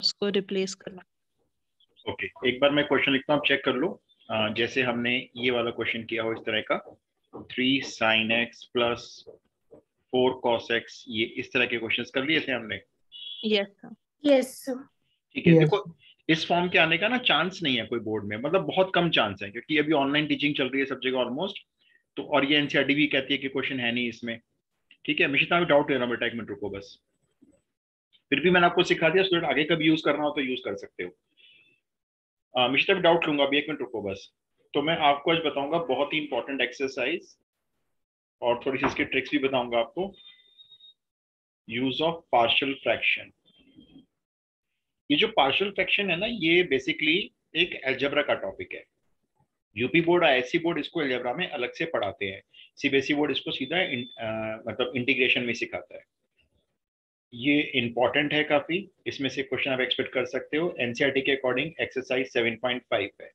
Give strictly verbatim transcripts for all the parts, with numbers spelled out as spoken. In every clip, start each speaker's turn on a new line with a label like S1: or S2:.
S1: उसको रिप्लेस करना।
S2: Okay okay. एक बार मैं क्वेश्चन लिखता हूँ, आप चेक कर लो। आ, जैसे हमने ये वाला क्वेश्चन किया हो इस तरह का, three sine x plus four cos x, ये इस तरह के क्वेश्चंस कर लिए थे हमने।
S1: Yes sir.
S3: Yes sir.
S2: ठीक है, देखो इस फॉर्म के आने का ना चांस नहीं है कोई बोर्ड में, मतलब बहुत कम चांस है, क्योंकि अभी ऑनलाइन टीचिंग चल रही है सब जगह ऑलमोस्ट। तो और ये एनसीईआरटी भी कहती है कि क्वेश्चन है नहीं इसमें। ठीक है, मिशिता में डाउट ले रहा हूँ बेटा, एक मिनट रुको बस। फिर भी मैंने आपको सिखा दिया, स्टूडेंट आगे कभी यूज करना हो तो यूज कर सकते हो। मिशिता में डाउट लूंगा अभी, एक मिनट रुको बस। तो मैं आपको आज बताऊंगा बहुत ही इंपॉर्टेंट एक्सरसाइज, और थोड़ी सी इसकी ट्रिक्स भी बताऊंगा आपको। Use of partial fraction. ये जो पार्शियल फ्रैक्शन है ना, ये बेसिकली एक अलजेब्रा का टॉपिक है। यूपी बोर्ड, आईएससी बोर्ड इसको अलजेब्रा में अलग से पढ़ाते हैं। सीबीएसई बोर्ड इसको सीधा इन, आ, मतलब इंटीग्रेशन में सिखाता है। ये इंपॉर्टेंट है काफी, इसमें से क्वेश्चन आप एक्सपेक्ट कर सकते हो। एनसीईआरटी के according exercise seven point five है।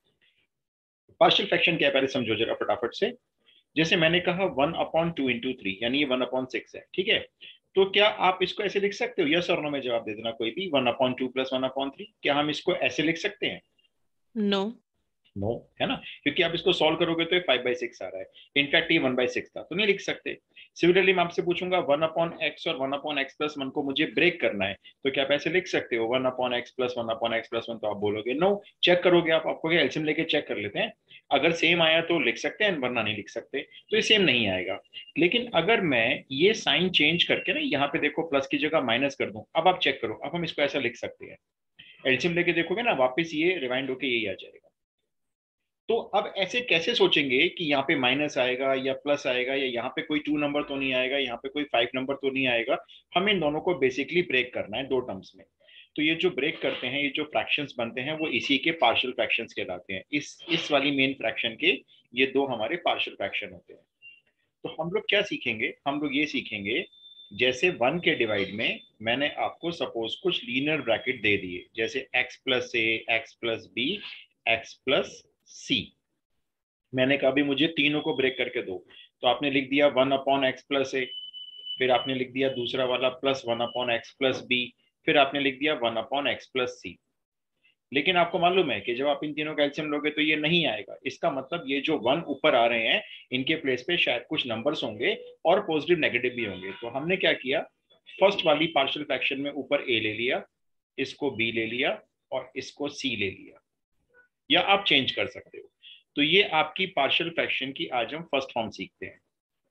S2: पार्शियल फ्रैक्शन क्या है पहले समझो जरा फटाफट से। जैसे मैंने कहा one upon two into three, यानी ये वन अपॉन सिक्स है। ठीक है, तो क्या आप इसको ऐसे लिख सकते हो? यस और नो में जवाब दे देना कोई भी। One upon two plus one upon three, क्या हम इसको ऐसे लिख सकते हैं?
S1: नो।
S2: नो, है ना, क्योंकि आप इसको सॉल्व करोगे तो फाइव बाई सिक्स आ रहा है। इनफैक्ट ये वन बाई सिक्स था, तो नहीं लिख सकते। सिमिलरली मैं आपसे पूछूंगा वन अपॉन एक्स और one upon x plus one को मुझे ब्रेक करना है, तो क्या आप ऐसे लिख सकते हो? One upon x plus one upon x plus one, तो आप बोलोगे नो। चेक करोगे आप, आपको एलसीएम लेके चेक कर लेते हैं। अगर सेम आया तो लिख सकते हैं, वरना नहीं लिख सकते। तो ये सेम नहीं आएगा। लेकिन अगर मैं ये साइन चेंज करके ना, यहाँ पे देखो प्लस की जगह माइनस कर दूं, अब आप चेक करो, अब हम इसको ऐसा लिख सकते हैं। एलसीएम लेके देखोगे ना, वापस ये रिवाइंड होके यही आ जाएगा। तो अब ऐसे कैसे सोचेंगे कि यहाँ पे माइनस आएगा या प्लस आएगा, या यहाँ पे कोई टू नंबर तो नहीं आएगा, यहाँ पे कोई फाइव नंबर तो नहीं आएगा। हमें इन दोनों को बेसिकली ब्रेक करना है दो टर्म्स में। तो ये जो ब्रेक करते हैं, ये जो फ्रैक्शंस बनते हैं, वो इसी के पार्शियल फ्रैक्शंस कहलाते हैं। इस इस वाली मेन फ्रैक्शन के ये दो हमारे पार्शियल फ्रैक्शन होते हैं। तो हम लोग क्या सीखेंगे? हम लोग ये सीखेंगे, जैसे वन के डिवाइड में मैंने आपको सपोज कुछ लीनियर ब्रैकेट दे दिए, जैसे x plus a, x plus b, x plus c. मैंने कहा भी मुझे तीनों को ब्रेक करके दो, तो आपने लिख दिया one upon x plus a, फिर आपने लिख दिया दूसरा वाला plus one upon x plus b, फिर आपने लिख दिया one upon x plus c. लेकिन आपको मालूम है कि जब आप इन तीनों का एलसीएम लोगे तो ये नहीं आएगा। इसका मतलब ये जो वन ऊपर आ रहे हैं, इनके प्लेस पे शायद कुछ नंबर्स होंगे और पॉजिटिव नेगेटिव भी होंगे। तो हमने क्या किया, फर्स्ट वाली पार्शियल फ्रैक्शन में ऊपर ए ले लिया, इसको बी ले लिया और इसको सी ले लिया, या आप चेंज कर सकते हो। तो ये आपकी पार्शियल फ्रैक्शन की आज हम फर्स्ट फॉर्म सीखते हैं।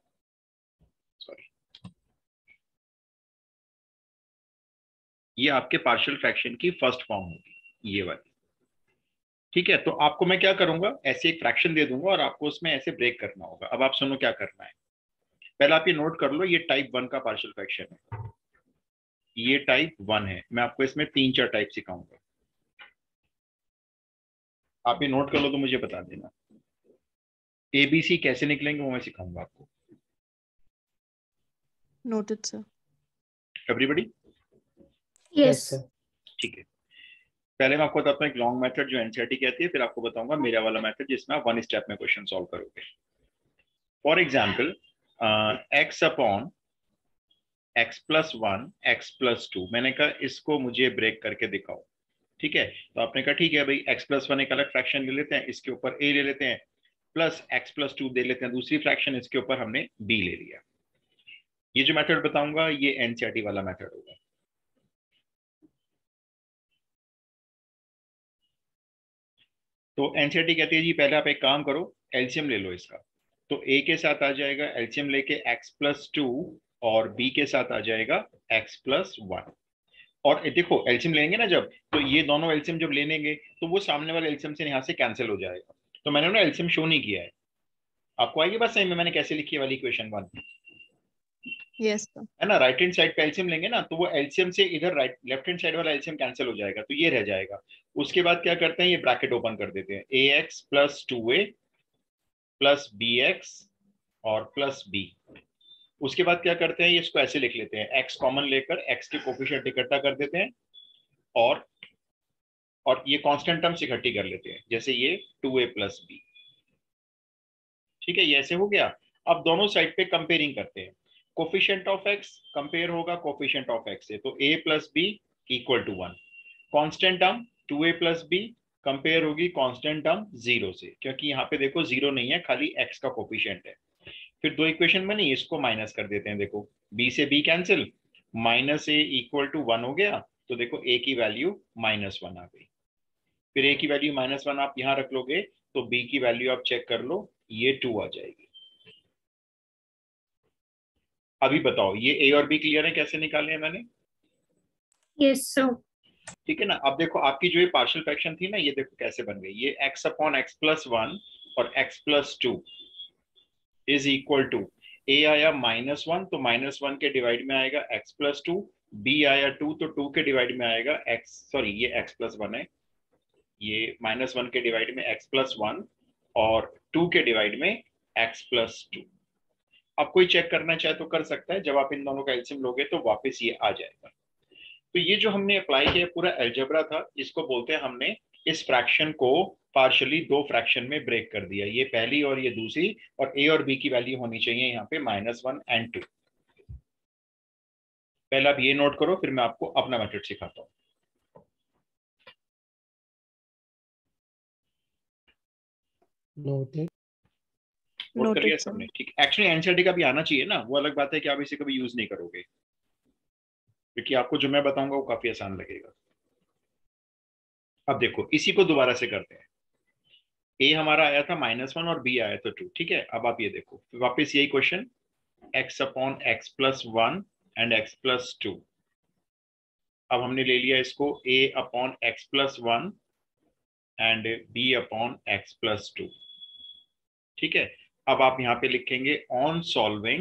S2: सॉरी, ये आपके पार्शियल फ्रैक्शन की फर्स्ट फॉर्म होगी, ये वाली। ठीक है, तो आपको मैं क्या करूंगा, ऐसे एक फ्रैक्शन दे दूंगा और आपको उसमें ऐसे ब्रेक करना होगा। अब आप सुनो क्या करना है। पहले आप ये नोट कर लो, ये टाइप वन का पार्शियल फ्रैक्शन है, ये टाइप वन है। मैं आपको इसमें तीन चार टाइप सिखाऊंगा, आप ये नोट कर लो तो मुझे बता देना। एबीसी कैसे निकलेंगे वो मैं सिखाऊंगा आपको।
S1: Noted sir.
S2: Everybody?
S3: Yes sir.
S2: ठीक है, पहले मैं आपको बताता हूँ एक लॉन्ग मेथड जो एनसीईआरटी कहती है, फिर आपको बताऊंगा मेरा वाला मेथड जिसमें आप वन स्टेप में क्वेश्चन सॉल्व करोगे। For example, x upon x plus one, x plus two, मैंने कहा इसको मुझे ब्रेक करके दिखाओ। ठीक है, तो आपने कहा ठीक है भाई, एक्स प्लस वन एक अलग फ्रैक्शन ले लेते हैं, इसके ऊपर ए ले लेते हैं, प्लस एक्स प्लस टू दे लेते हैं दूसरी फ्रैक्शन, इसके ऊपर हमने बी ले लिया। ये जो मेथड बताऊंगा ये एनसीईआरटी वाला मेथड होगा। तो एनसीईआरटी कहती है जी पहले आप एक काम करो, एलसीएम ले लो इसका। तो ए के साथ आ जाएगा एलसीएम लेके एक्स प्लस टू, और बी के साथ आ जाएगा एक्स प्लस वन। और देखो एलसीएम लेंगे ना जब, तो ये दोनों एलसीएम जब ले लेंगे तो वो सामने वाले एलसीएम से यहाँ से कैंसिल हो जाएगा। तो मैंने ना एलसीएम शो नहीं किया है। आपको आएगी बात सही में मैंने कैसे लिखी है वाली इक्वेशन वन?
S1: Yes sir.
S2: है ना, राइट हैंड साइड पे एलसीएम लेंगे ना, तो वो एलसीएम से इधर राइट लेफ्ट हैंड साइड वाला एलसीएम कैंसिल हो जाएगा, तो ये रह जाएगा। उसके बाद क्या करते हैं, ये ब्रैकेट ओपन कर देते हैं, a x plus two a plus b x और प्लस बी। उसके बाद क्या करते हैं, ये इसको ऐसे लिख लेते हैं, एक्स कॉमन लेकर एक्स के कोफिशिएंट इकट्ठा कर देते हैं, और और ये कांस्टेंट टर्म्स इकट्ठी कर लेते हैं, जैसे ये टू ए प्लस बी। ठीक है, ये ऐसे हो गया। अब दोनों साइड पे कंपेयरिंग करते हैं, कोफिशिएंट ऑफ एक्स कंपेयर होगा कोफिशिएंट ऑफ एक्स से, तो a plus b equal to one. Constant term two a plus b compare होगी कांस्टेंट टर्म जीरो से, क्योंकि यहाँ पे देखो जीरो नहीं है, खाली एक्स का कोफिशिएंट है। फिर दो इक्वेशन बनी, इसको माइनस कर देते हैं। देखो b से b cancel, minus a equal to one हो गया, तो देखो a की वैल्यू माइनस वन आ गई। फिर a की वैल्यू माइनस वन आप यहां रख लोगे तो b की वैल्यू आप चेक कर लो, ये टू आ जाएगी। अभी बताओ ये a और b क्लियर है, कैसे निकाले हैं मैंने?
S3: Yes sir.
S2: ठीक है ना। अब देखो आपकी जो ये पार्शियल फ्रैक्शन थी ना, ये देखो कैसे बन गई। ये x upon x plus one और x plus two is equal to, a आया माइनस वन तो माइनस वन के डिवाइड में आएगा x प्लस टू, b आया टू तो टू के डिवाइड में आएगा x, सॉरी ये x प्लस वन है, ये माइनस वन के डिवाइड में x प्लस वन और टू के डिवाइड में x प्लस टू। अब कोई चेक करना चाहे तो कर सकता है, जब आप इन दोनों का एलसीएम लोगे तो वापस ये आ जाएगा। तो ये जो हमने अप्लाई किया पूरा अलजेब्रा था, इसको बोलते हैं हमने इस फ्रैक्शन को पार्शियली दो फ्रैक्शन में ब्रेक कर दिया, ये पहली और ये दूसरी, और a और b की वैल्यू होनी चाहिए यहाँ पे माइनस वन एंड टू। पहले आप ये नोट करो, फिर मैं आपको अपना मेथड सिखाता हूँ।
S4: नोटेड।
S2: नोट कर लिया
S1: Noted, sir.
S2: सबने? ठीक। एक्चुअली एनसीईआरटी का भी आना चाहिए ना, वो अलग बात है कि आप इसे कभी यूज नहीं करोगे, क्योंकि आपको जो मैं बताऊंगा वो काफी आसान लगेगा। अब देखो इसी को दोबारा से करते हैं। a हमारा आया था माइनस वन और b आया था टू, ठीक है। अब आप ये देखो वापस यही question, x upon x plus one and x plus two. अब हमने ले लिया इसको a upon x plus one and b upon x plus two, ठीक है। अब आप यहाँ पे लिखेंगे on solving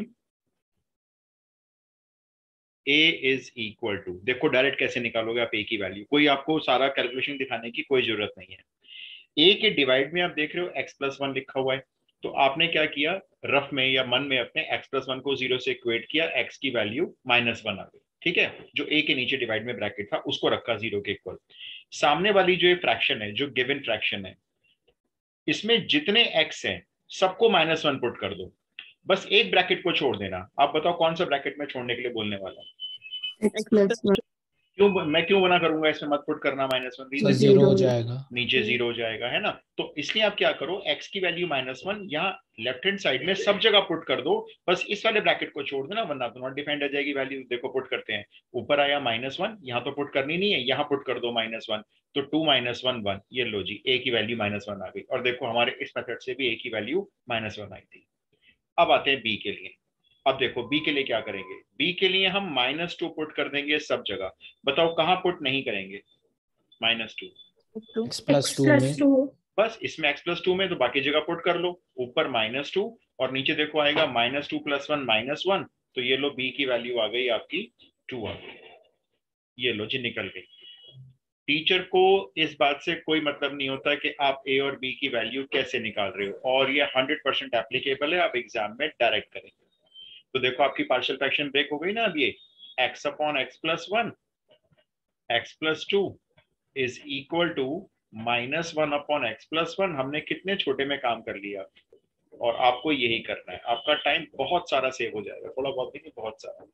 S2: a is equal to, देखो डायरेक्ट कैसे निकालोगे आप a की वैल्यू, कोई आपको सारा कैलकुलेशन दिखाने की कोई जरूरत नहीं है। a के डिवाइड में आप देख रहे हो x प्लस वन लिखा हुआ है, तो आपने क्या किया, रफ में या मन में अपने x प्लस वन को जीरो से इक्वेट किया, x की वैल्यू माइनस वन आ गई, ठीक है। जो a के नीचे डिवाइड में ब्रैकेट था उसको रखा जीरो के इक्वल। सामने वाली जो फ्रैक्शन है, जो गिवन फ्रैक्शन है, इसमें जितने x हैं सबको माइनस वन पुट कर दो, बस एक ब्रैकेट को छोड़ देना। आप बताओ कौन सा ब्रैकेट में छोड़ने के लिए बोलने वाला हूं?
S3: X plus one.
S2: क्यों मैं क्यों बना करूंगा इसमें मत पुट करना माइनस वन,
S4: तो जीरो हो जाएगा,
S2: नीचे जीरो हो जाएगा, है ना। तो इसलिए आप क्या करो, x की वैल्यू माइनस वन यहाँ लेफ्ट हैंड साइड में सब जगह पुट कर दो, बस इस वाले ब्रैकेट को छोड़ देना, वरना तो नॉट डिफाइंड आ जाएगी वैल्यू। देखो पुट करते हैं, ऊपर आया माइनस वन, यहाँ तो पुट करनी नहीं है, यहाँ पुट कर दो माइनस वन, तो टू माइनस वन वन, ये लो जी a की वैल्यू माइनस वन आ गई। और देखो हमारे इस मेथड से भी a की वैल्यू माइनस वन आई थी। अब आते हैं b के लिए। अब देखो b के लिए क्या करेंगे, b के लिए हम माइनस टू पुट कर देंगे सब जगह। बताओ कहाँ पुट नहीं करेंगे minus two?
S4: X plus
S3: x
S4: two
S3: plus
S4: में।
S3: टू।
S2: बस इसमें x प्लस टू में, तो बाकी जगह पुट कर लो। ऊपर माइनस टू और नीचे देखो आएगा minus two plus one minus one, तो ये लो b की वैल्यू आ गई आपकी टू आ गई, ये लो जी निकल गई। टीचर को इस बात से कोई मतलब नहीं होता कि आप a और b की वैल्यू कैसे निकाल रहे हो, और ये हंड्रेड परसेंट एप्लीकेबल है, आप एग्जाम में डायरेक्ट करेंगे। तो देखो आपकी पार्शियल फ्रैक्शन ब्रेक हो गई ना। अब ये x upon x plus one x plus two is equal to minus one upon x plus one. हमने कितने छोटे में काम कर लिया, और आपको यही करना है। आपका टाइम बहुत सारा सेव हो जाएगा, थोड़ा बहुत नहीं बहुत सारा।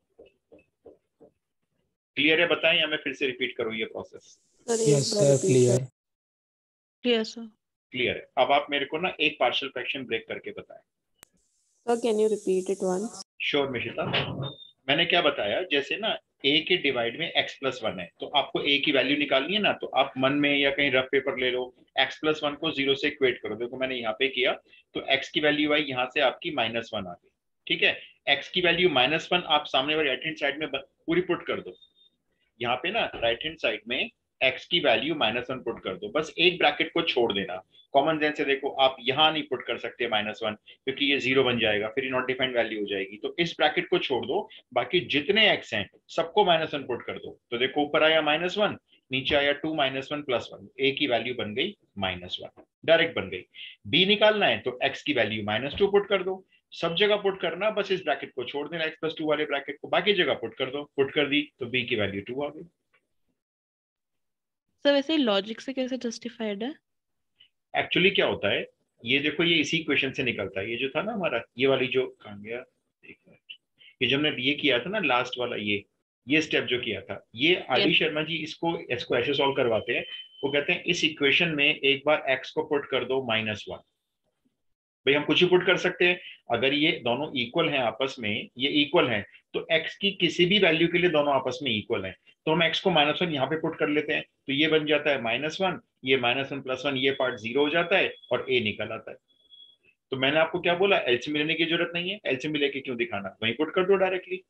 S2: क्लियर है? बताएं या मैं फिर से रिपीट करूं ये process?
S4: Yes sir, clear.
S1: Clear, sir.
S2: Clear है। अब आप मेरे को ना एक पार्शियल फ्रैक्शन ब्रेक करके बताएं।
S5: Sir, can you repeat it once?
S2: Sure Mishita. मैंने क्या बताया, जैसे ना a के डिवाइड में x प्लस वन है, तो आपको a की वैल्यू निकालनी है ना, तो आप मन में या कहीं रफ पेपर ले लो, x प्लस वन को जीरो से इक्वेट करो। देखो मैंने यहाँ पे किया, तो x की वैल्यू आई यहाँ से आपकी माइनस वन आ गई, ठीक है। x की वैल्यू माइनस वन आप सामने वाले राइट हैंड साइड में पूरी पुट कर दो। यहाँ पे ना राइट हैंड साइड में x की वैल्यू माइनस वन पुट कर दो, बस एक ब्रैकेट को छोड़ देना। कॉमन सेंस से देखो आप यहाँ नहीं पुट कर सकते माइनस वन, क्योंकि ये जीरो बन जाएगा, फिर ये नॉट डिफाइंड वैल्यू हो जाएगी। तो इस ब्रैकेट को छोड़ दो, बाकी जितने x हैं सबको माइनस वन पुट कर दो। तो देखो ऊपर आया माइनस वन, नीचे आया two minus one plus one, a की वैल्यू बन गई माइनस वन, डायरेक्ट बन गई। b निकालना है तो x की वैल्यू माइनस टू पुट कर दो, सब जगह पुट करना, बस इस ब्रैकेट को छोड़ देना, x प्लस टू वाले ब्रैकेट को, बाकी जगह पुट कर दो। पुट कर दी तो b की वैल्यू टू आ गई।
S1: सर वैसे लॉजिक से कैसे जस्टिफाइड है?
S2: एक्चुअली क्या होता है, ये देखो ये इसी क्वेश्चन से निकलता है। ये जो था ना हमारा, ये वाली जो कहाँ गया, एक मिनट, ये जो हमने ये किया था ना लास्ट वाला, ये ये स्टेप जो किया था, ये आदि शर्मा जी इसको इसको ऐसे सॉल्व करवाते हैं। वो कहते हैं इस इक्वेशन में एक बार x को पुट कर दो माइनस वन। भाई हम कुछ ही पुट कर सकते हैं, अगर ये दोनों इक्वल हैं आपस में, ये इक्वल हैं, तो x की किसी भी वैल्यू के लिए दोनों आपस में इक्वल हैं, तो हम x को माइनस वन यहाँ पे पुट कर लेते हैं, तो ये बन जाता है माइनस वन, ये माइनस वन प्लस वन, ये पार्ट जीरो हो जाता है और a निकल आता है। तो मैंने आपको क्या बोला, एलसीएम लेने की जरूरत नहीं है, एलसीएम लेके क्यों दिखाना, वहीं पुट कर दो डायरेक्टली।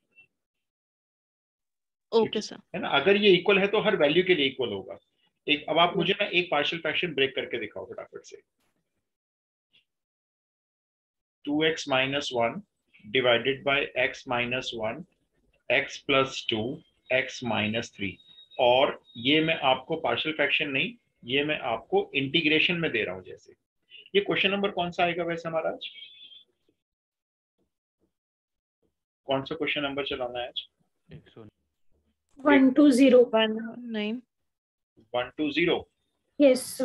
S1: Okay sir.
S2: है ना, अगर ये इक्वल है तो हर वैल्यू के लिए इक्वल होगा। एक अब आप मुझे ना एक पार्शियल फ्रैक्शन ब्रेक करके दिखाओ फटाफट से। Two x minus one divided by x minus one, x plus two, x minus three. और ये मैं आपको पार्शियल फ्रैक्शन नहीं, ये मैं आपको इंटीग्रेशन में दे रहा हूं। जैसे ये क्वेश्चन नंबर कौन सा आएगा वैसे हमारा आज, कौन सा क्वेश्चन नंबर चलाना है आज?
S3: One two zero.
S1: One nine.
S2: One two zero.
S3: Yes sir.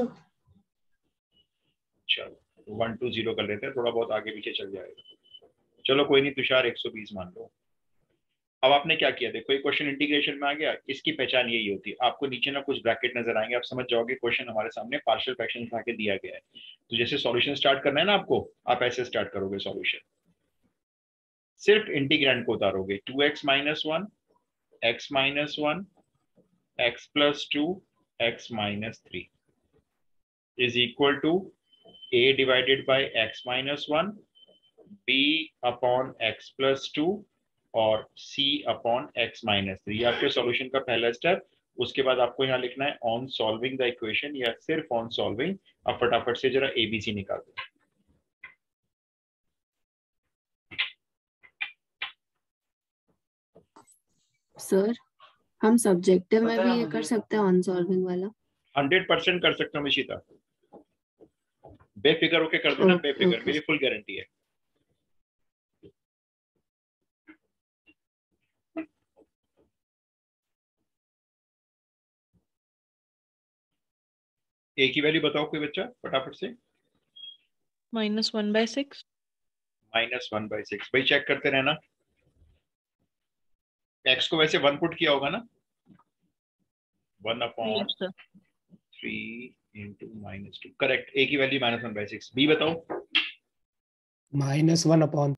S2: चलो वन टू जीरो कर लेते हैं, थोड़ा बहुत आगे पीछे चल जाएगा। चलो कोई नहीं, तुषार एक सौ बीस मान लो। अब आपने क्या किया, देखो ये क्वेश्चन इंटीग्रेशन में आ गया, इसकी पहचान यही होती है, आपको नीचे ना कुछ ब्रैकेट नजर आएंगे, आप समझ जाओगे क्वेश्चन हमारे सामने पार्शियल फ्रैक्शन उठा के दिया गया है। तो जैसे सॉल्यूशन स्टार्ट करना है ना आपको, आप ऐसे स्टार्ट करोगे सॉल्यूशन, सिर्फ इंटीग्रेंड को उतारोगे। Two x minus one, x minus one, x plus two, x minus three is equal to a divided by x minus one, b upon x plus two और c upon x minus three. आपके solution का पहला step. उसके बाद आपको यहाँ लिखना है ऑन सॉल्विंग द इक्वेशन या सिर्फ ऑन सॉल्विंग। अब फटाफट से जरा एबीसी निकाल दो।
S5: सर हम सब्जेक्टिव में भी ये कर सकते हैं ऑन सॉल्विंग वाला?
S2: हंड्रेड परसेंट कर सकता हूँ निशिता, बेफिक्र होके कर देना, बेफिक्र, मेरी फुल गारंटी है। एक ही वैल्यू बताओ कोई बच्चा फटाफट से।
S1: Minus one by six.
S2: Minus one by six. भाई चेक करते रहना, एक्स को वैसे वन पुट किया होगा ना, one upon
S1: yes sir.
S2: Three into minus two, correct. A की value minus one by six. B बताओ।
S4: माइनस वन अपॉन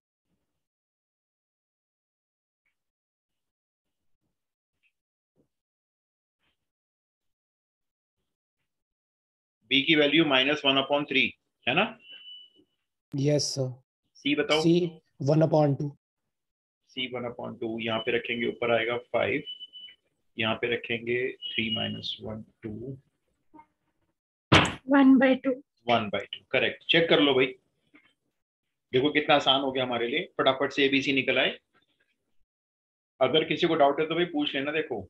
S2: बी की value minus one upon three है ना।
S4: Yes sir.
S2: सी बताओ।
S4: C one upon two.
S2: C one upon two, यहाँ पे रखेंगे ऊपर आएगा फाइव, यहाँ पे रखेंगे three minus one, two,
S3: one by two.
S2: One by two, correct. Check कर लो भाई, देखो कितना आसान हो गया हमारे लिए, फटाफट से एबीसी निकल आए। अगर किसी को डाउट है तो भाई पूछ लेना। देखो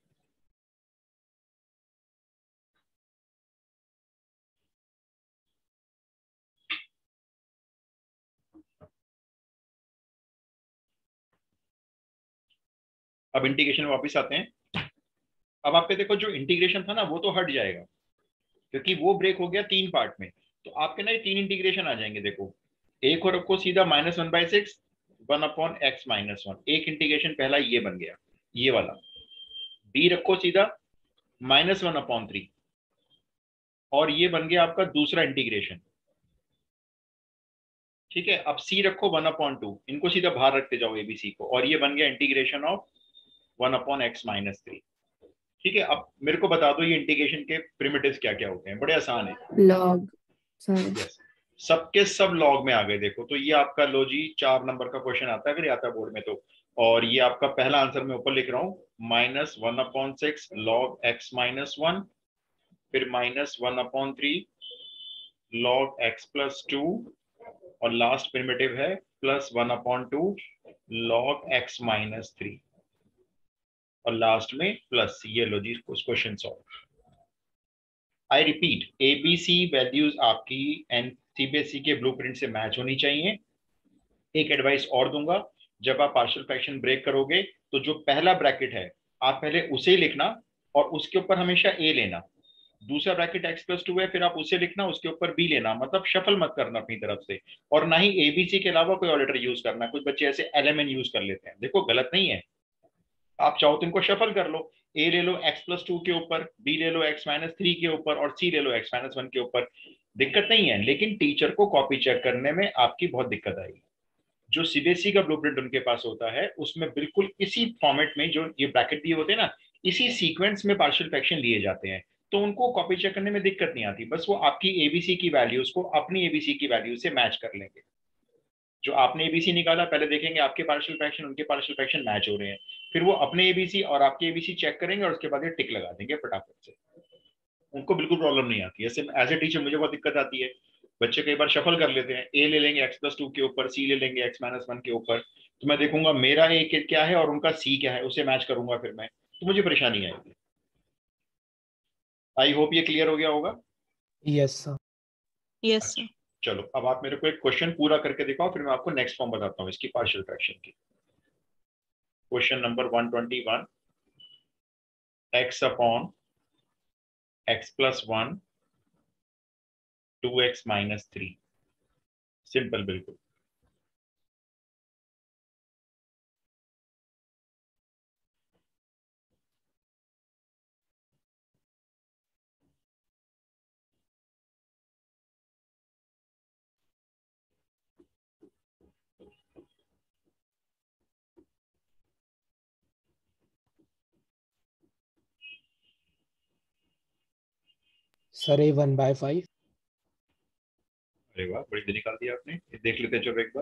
S2: अब इंटीग्रेशन में वापस आते हैं। अब आप पे देखो जो इंटीग्रेशन था ना वो तो हट जाएगा, क्योंकि वो ब्रेक हो गया तीन पार्ट में। तो आपके ना ये तीन इंटीग्रेशन आ जाएंगे। देखो एक और रखो सीधा minus one by six, one upon x minus one, एक इंटीग्रेशन पहला ये बन गया, ये वाला। बी रखो सीधा माइनस वन अपॉन थ्री, और ये बन गया आपका दूसरा इंटीग्रेशन। ठीक है, अब सी रखो वन अपॉन टू, इनको सीधा बाहर रखते जाओ एबीसी को, और ये बन गया integration of one upon x minus three. ठीक है, अब मेरे को बता दो ये इंटीग्रेशन के प्रिमिटिव्स क्या क्या होते हैं। बड़े आसान है,
S5: लॉग।
S2: yes. सबके सब लॉग में आ गए। देखो तो ये आपका लो जी चार नंबर का क्वेश्चन आता है अगर आता है बोर्ड में तो, और ये आपका पहला आंसर मैं ऊपर लिख रहा हूँ, minus one upon six log x minus one, फिर minus one upon three log x plus two, और लास्ट प्रिमिटिव है plus one upon two log x minus three, और लास्ट में प्लस। ये लो जी question solve. I repeat, ABC values आपकी एन सीबीएसई के ब्लूप्रिंट से मैच होनी चाहिए। एक एडवाइस और दूंगा, जब आप पार्शियल फ्रैक्शन ब्रेक करोगे तो जो पहला ब्रैकेट है आप पहले उसे लिखना और उसके ऊपर हमेशा ए लेना। दूसरा ब्रैकेट एक्स प्लस टू है, फिर आप उसे लिखना, उसके ऊपर बी लेना। मतलब शफल मत करना अपनी तरफ से, और ना ही एबीसी के अलावा कोई और लेटर यूज करना। कुछ बच्चे ऐसे एलएमएन यूज कर लेते हैं, देखो गलत नहीं है, आप चाहो तो इनको शफल कर लो, ए ले लो एक्स प्लस टू के ऊपर, बी ले लो एक्स माइनस थ्री के ऊपर और सी ले लो एक्स माइनस वन के ऊपर, दिक्कत नहीं है। लेकिन टीचर को कॉपी चेक करने में आपकी बहुत दिक्कत आएगी। जो सीबीएसई का ब्लूप्रिंट उनके पास होता है उसमें बिल्कुल इसी फॉर्मेट में जो ये ब्रैकेट दिए होते हैं ना, इसी सीक्वेंस में पार्शियल फ्रैक्शन लिए जाते हैं, तो उनको कॉपी चेक करने में दिक्कत नहीं आती। बस वो आपकी एबीसी की वैल्यूज को अपनी एबीसी की वैल्यू से मैच कर लेंगे। जो आपने एबीसी निकाला पहले देखेंगे आपके पार्शियल फ्रैक्शन उनके पार्शियल फ्रैक्शन मैच हो रहे हैं, फिर वो अपने एबीसी और आपके एबीसी चेक करेंगे और उसके बाद ये टिक लगा देंगे फटाफट से। उनको बिल्कुल प्रॉब्लम नहीं आती। ऐसे एज ए टीचर मुझे बहुत दिक्कत आती है, बच्चे कई बार शफल कर लेते हैं, ए ले लेंगे एक्स प्लस टू के ऊपर, सी ले लेंगे एक्स माइनस वन के ऊपर, तो मैं देखूंगा मेरा ए क्या है और उनका सी क्या है, उसे मैच करूंगा फिर मैं, तो मुझे परेशानी आएगी। आई होप ये क्लियर हो गया होगा।
S4: Yes sir.
S1: Yes sir.
S2: चलो अब आप मेरे को एक क्वेश्चन पूरा करके दिखाओ, फिर मैं आपको नेक्स्ट फॉर्म बताता हूँ इसकी पार्शियल फ्रैक्शन की। Question number one twenty one, x upon x plus one two x minus three, simple बिल्कुल।
S4: Sir a one by five.
S2: अरे वाह, बड़ी जल्दी निकाल दिया आपने। ये देख लेते हैं चलो एक बार।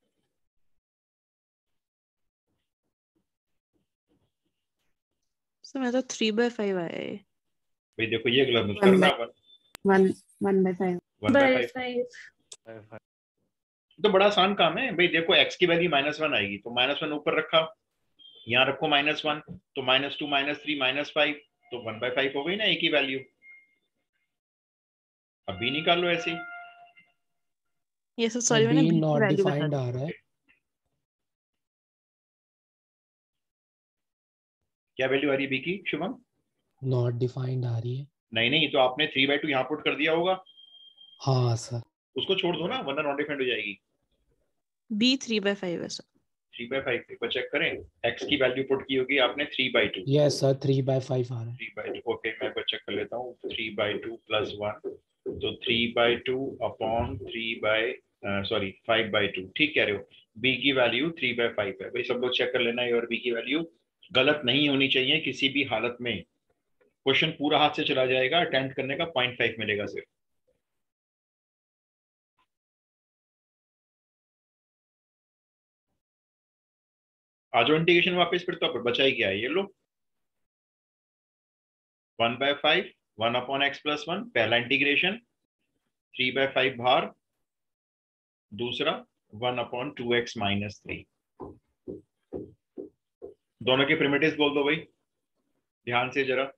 S1: सर मैं तो थ्री बाय फाइव आया है।
S2: भाई देखो ये गलत मत
S5: वन
S2: करना।
S5: By one one by five.
S2: One by
S3: by
S2: five
S3: five.
S2: तो बड़ा आसान काम है भाई। देखो एक्स की वैल्यू माइनस वन आएगी तो माइनस वन ऊपर रखा, यहाँ रखो माइनस वन, तो minus two minus three minus five, तो वन बाय फाइव हो गई ना ए की वैल्यू। अब बी निकाल लो ऐसे ही।
S1: ये सर सॉरी मैंने
S4: बी
S1: बी की
S4: नॉट
S1: वैल्यू बता
S4: डिफाइंड
S1: दी।
S4: आ रहा है।
S2: क्या वैल्यू आ रही है बी की शुभम?
S4: नॉट डिफाइंड आ रही है।
S2: नहीं नहीं, तो आपने थ्री बाई टू यहाँ पुट कर दिया होगा,
S4: हाँ सर।
S2: उसको छोड़ दो ना, वरना नॉट डिफाइंड हो जाएगी।
S1: बी थ्री बाय फाइव है सर।
S2: थ्री बाई फाइव एक बार चेक करें, एक्स की वैल्यू पुट की होगी आपने three by two.
S4: Yes sir three by five आ रहा है।
S2: थ्री बाई टू ओके, मैं एक बार चेक कर लेता हूँ। Three by two plus one, तो three by two upon three by sorry five by two, ठीक कह रहे हो। बी की वैल्यू थ्री बाई फाइव है। भाई सब लोग चेक कर लेना है, और बी की वैल्यू गलत नहीं होनी चाहिए किसी भी हालत में। क्वेश्चन पूरा हाथ से चला जाएगा, अटेम्प्ट करने का पॉइंट फाइव मिलेगा सिर्फ। आ जाओ इंटीग्रेशन वापस, फिर तो बचा ही क्या है, ये लो one by five, one upon x plus one, पहला इंटीग्रेशन, थ्री बाय फाइव बाहर, दूसरा one upon two x minus three. दोनों के प्रिमिटिव्स बोल दो भाई ध्यान से जरा।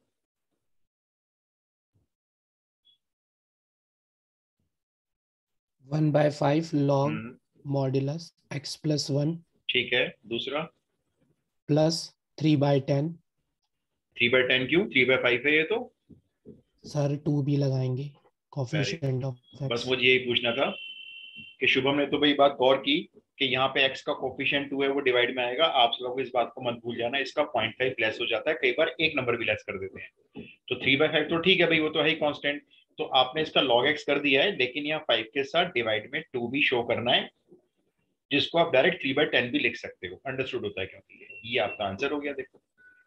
S4: One by five log
S2: hmm,
S4: modulus x plus one
S2: ठीक है, दूसरा
S4: plus three by ten.
S2: Three by ten क्यों? थ्री बाय फाइव है ये तो।
S4: सर टू भी लगाएंगे
S2: Very
S4: कोफिशिएंट ऑफ
S2: बस
S4: एक्स।
S2: मुझे यही पूछना था कि शुभम ने तो भाई बात गौर की कि यहाँ पे x का कोफिशिएंट टू है, वो डिवाइड में आएगा। आप लोग इस बात को मत भूल जाना, इसका पॉइंट फाइव लेस हो जाता है, कई बार एक नंबर भी लेस कर देते हैं। तो थ्री बाय फाइव तो ठीक है भाई, वो तो है ही कांस्टेंट। तो आपने इसका log x कर दिया है, लेकिन यहाँ फाइव के साथ डिवाइड में टू भी शो करना है, जिसको आप डायरेक्ट थ्री बाय टेन भी लिख सकते हो। अंडरस्टूड होता है क्योंकि ये, ये आपका आंसर हो गया। देखो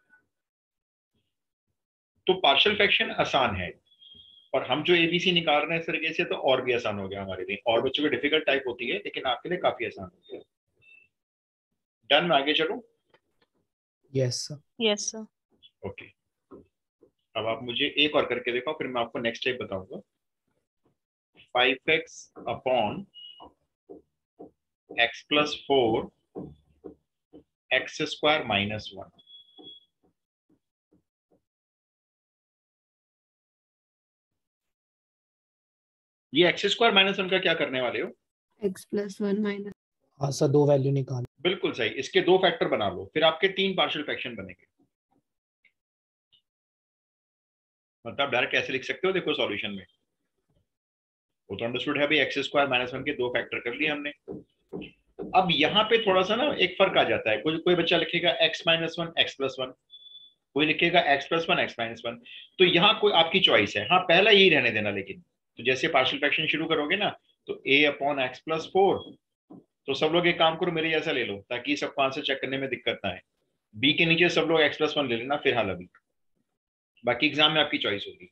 S2: तो पार्शियल फ्रैक्शन आसान है, और हम जो एबीसी निकाल रहे हैं इस तरीके से, तो और भी आसान हो गया हमारे लिए। और बच्चों की डिफिकल्ट टाइप होती है, लेकिन आपके लिए काफी आसान हो गया। डन, मैं आगे चलूं?
S4: Yes sir.
S1: Yes sir.
S2: Okay, अब आप मुझे एक और करके देखो, फिर मैं आपको नेक्स्ट टाइप बताऊंगा। Five x upon x plus four x square minus one. ये एक्स स्क्वायर माइनस वन का क्या करने वाले हो?
S5: X plus one minus.
S4: हाँ सर दो वैल्यू निकाल।
S2: बिल्कुल सही, इसके दो फैक्टर बना लो, फिर आपके तीन पार्शियल फ्रैक्शन बनेंगे। मतलब डायरेक्ट ऐसे लिख सकते हो, देखो सॉल्यूशन में वो तो अंडरस्टूड है भाई। एक्स स्क्वायर माइनस वन के दो फैक्टर कर लिए हमने, अब यहाँ पे थोड़ा सा ना एक फर्क आ जाता है, कोई कोई बच्चा लिखेगा x minus one x plus one, कोई लिखेगा x plus one x minus one. तो यहाँ कोई आपकी चॉइस है, हाँ पहला यही रहने देना। लेकिन तो जैसे पार्शियल फ्रैक्शन शुरू करोगे ना, तो A upon x plus four, तो सब लोग एक काम करो मेरे जैसा ले लो ताकि सबको आंसर चेक करने में दिक्कत ना आए। बी के नीचे सब लोग एक्स प्लस वन ले लेना, फिर हल अभी, बाकी एग्जाम में आपकी चॉइस होगी।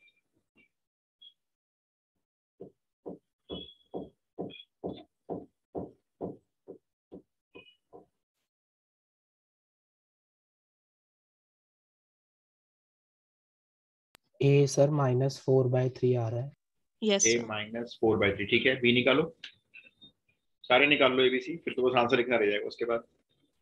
S4: A sir minus four by three आ रहा है।
S1: Yes
S2: A
S1: sir.
S2: Minus four by three, ठीक है। बी निकालो, सारे निकाल लो एबीसी, फिर तो बस आंसर लिखना रह जाएगा उसके बाद।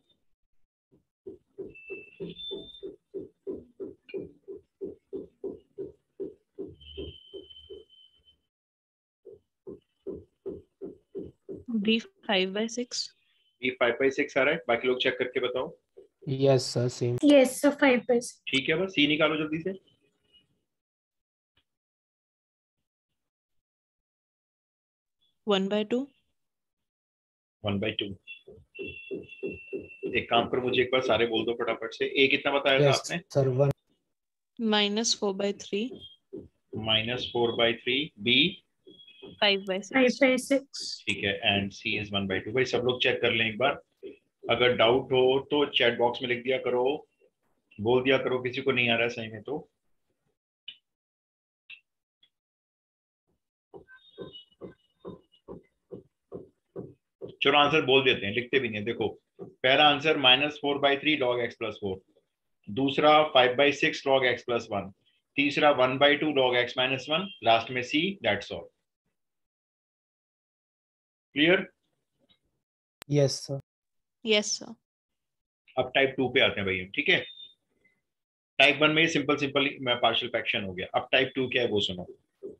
S1: B five by six.
S2: B five by six आ रहा है, बाकी लोग चेक करके बताओ।
S4: Yes sir same.
S3: Yes sir five by six.
S2: ठीक है, बस सी निकालो जल्दी से।
S1: One by two.
S2: One by two. एक काम करो, मुझे एक बार सारे बोल दो फटाफट से। ए कितना बताया था
S4: यस
S2: आपने?
S4: Sir one.
S1: Minus four by three.
S2: Minus four by three. B
S1: five by
S3: five
S1: six.
S3: By six.
S2: ठीक है, and C is one by two. भाई सब लोग चेक कर लें एक बार, अगर डाउट हो तो चैट बॉक्स में लिख दिया करो, बोल दिया करो किसी को नहीं आ रहा है सही में तो। चलो आंसर बोल देते हैं, लिखते भी नहीं है। देखो पहला answer minus four by three log x plus four, दूसरा five by six log x plus one, तीसरा one by two log x minus one, last में C, that's all. Clear?
S4: Yes sir.
S1: Yes sir.
S2: अब type two पे आते हैं भैया, ठीक है। टाइप वन में सिंपल सिंपल पार्शियल फ्रैक्शन हो गया, अब टाइप टू क्या है वो सुनो।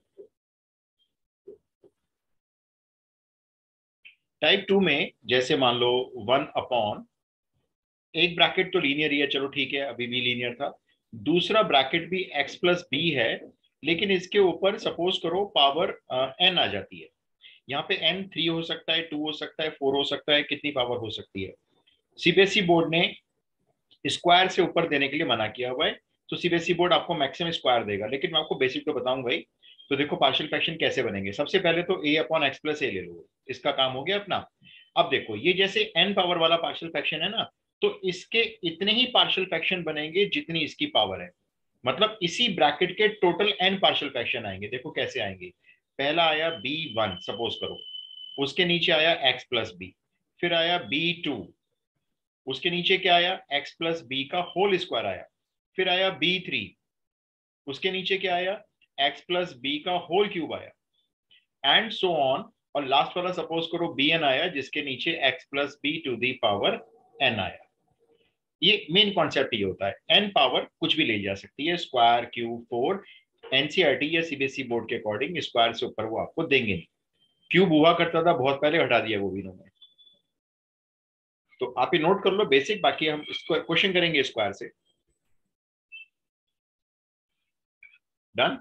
S2: टाइप टू में जैसे मान लो वन अपॉन, एक ब्रैकेट तो लीनियर ही है, चलो ठीक है, अभी भी लीनियर था। दूसरा ब्रैकेट भी x प्लस बी है, लेकिन इसके ऊपर सपोज करो पावर n आ जाती है। यहाँ पे n थ्री हो सकता है, टू हो सकता है, फोर हो सकता है, कितनी पावर हो सकती है। सीबीएसई बोर्ड ने स्क्वायर से ऊपर देने के लिए मना किया हुआ है, तो सीबीएसई बोर्ड आपको मैक्सिमम स्क्वायर देगा, लेकिन मैं आपको बेसिक तो बताऊंगा ही। तो देखो पार्शियल फ्रैक्शन कैसे बनेंगे। सबसे पहले तो a upon x plus A ले लो, इसका काम हो गया अपना। अब देखो ये जैसे n पावर वाला पार्शियल फ्रैक्शन है ना, तो इसके इतने ही पार्शियल फ्रैक्शन बनेंगे जितनी इसकी पावर है। मतलब इसी ब्रैकेट के टोटल n पार्शियल फ्रैक्शन आएंगे। देखो कैसे आएंगे। पहला आया बी वन सपोज करो, उसके नीचे आया x प्लस बी, फिर आया बी टू, उसके नीचे क्या आया x प्लस बी का होल स्क्वायर आया, फिर आया बी थ्री, उसके नीचे क्या आया x प्लस बी का होल क्यूब आया, एंड सो ऑन। और लास्ट वाला सपोज करो बी एन आया, जिसके नीचे x plus B to the power n आया। ये मेन कॉन्सेप्ट ये होता है, n पावर कुछ भी ले जा सकती है, स्क्वायर, क्यूब, फोर। एनसीईआरटी या सीबीएसई बोर्ड के अकॉर्डिंग स्क्वायर से ऊपर वो आपको देंगे नहीं। क्यूब हुआ करता था बहुत पहले, हटा दिया वो भी इन्होंने। तो आप ये नोट कर लो बेसिक, बाकी हम इसको क्वेश्चन करेंगे स्क्वायर से। Done?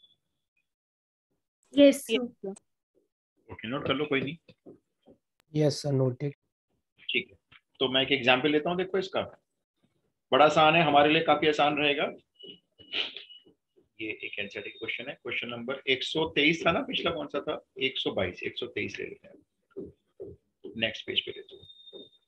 S3: Yes
S1: yes
S3: sir.
S1: Sir.
S2: Okay, note कर लो, कोई नहीं।
S4: Yes sir noted.
S2: ठीक है, तो मैं एक एग्जाम्पल लेता हूँ। देखो इसका बड़ा आसान है, हमारे लिए काफी आसान रहेगा। ये एक एनसीईआरटी क्वेश्चन है, क्वेश्चन नंबर एक सौ तेईस था ना, पिछला कौन सा था? एक सौ बाईस, एक सौ तेईस ले लेते हैं। नेक्स्ट पेज पे लेते हैं।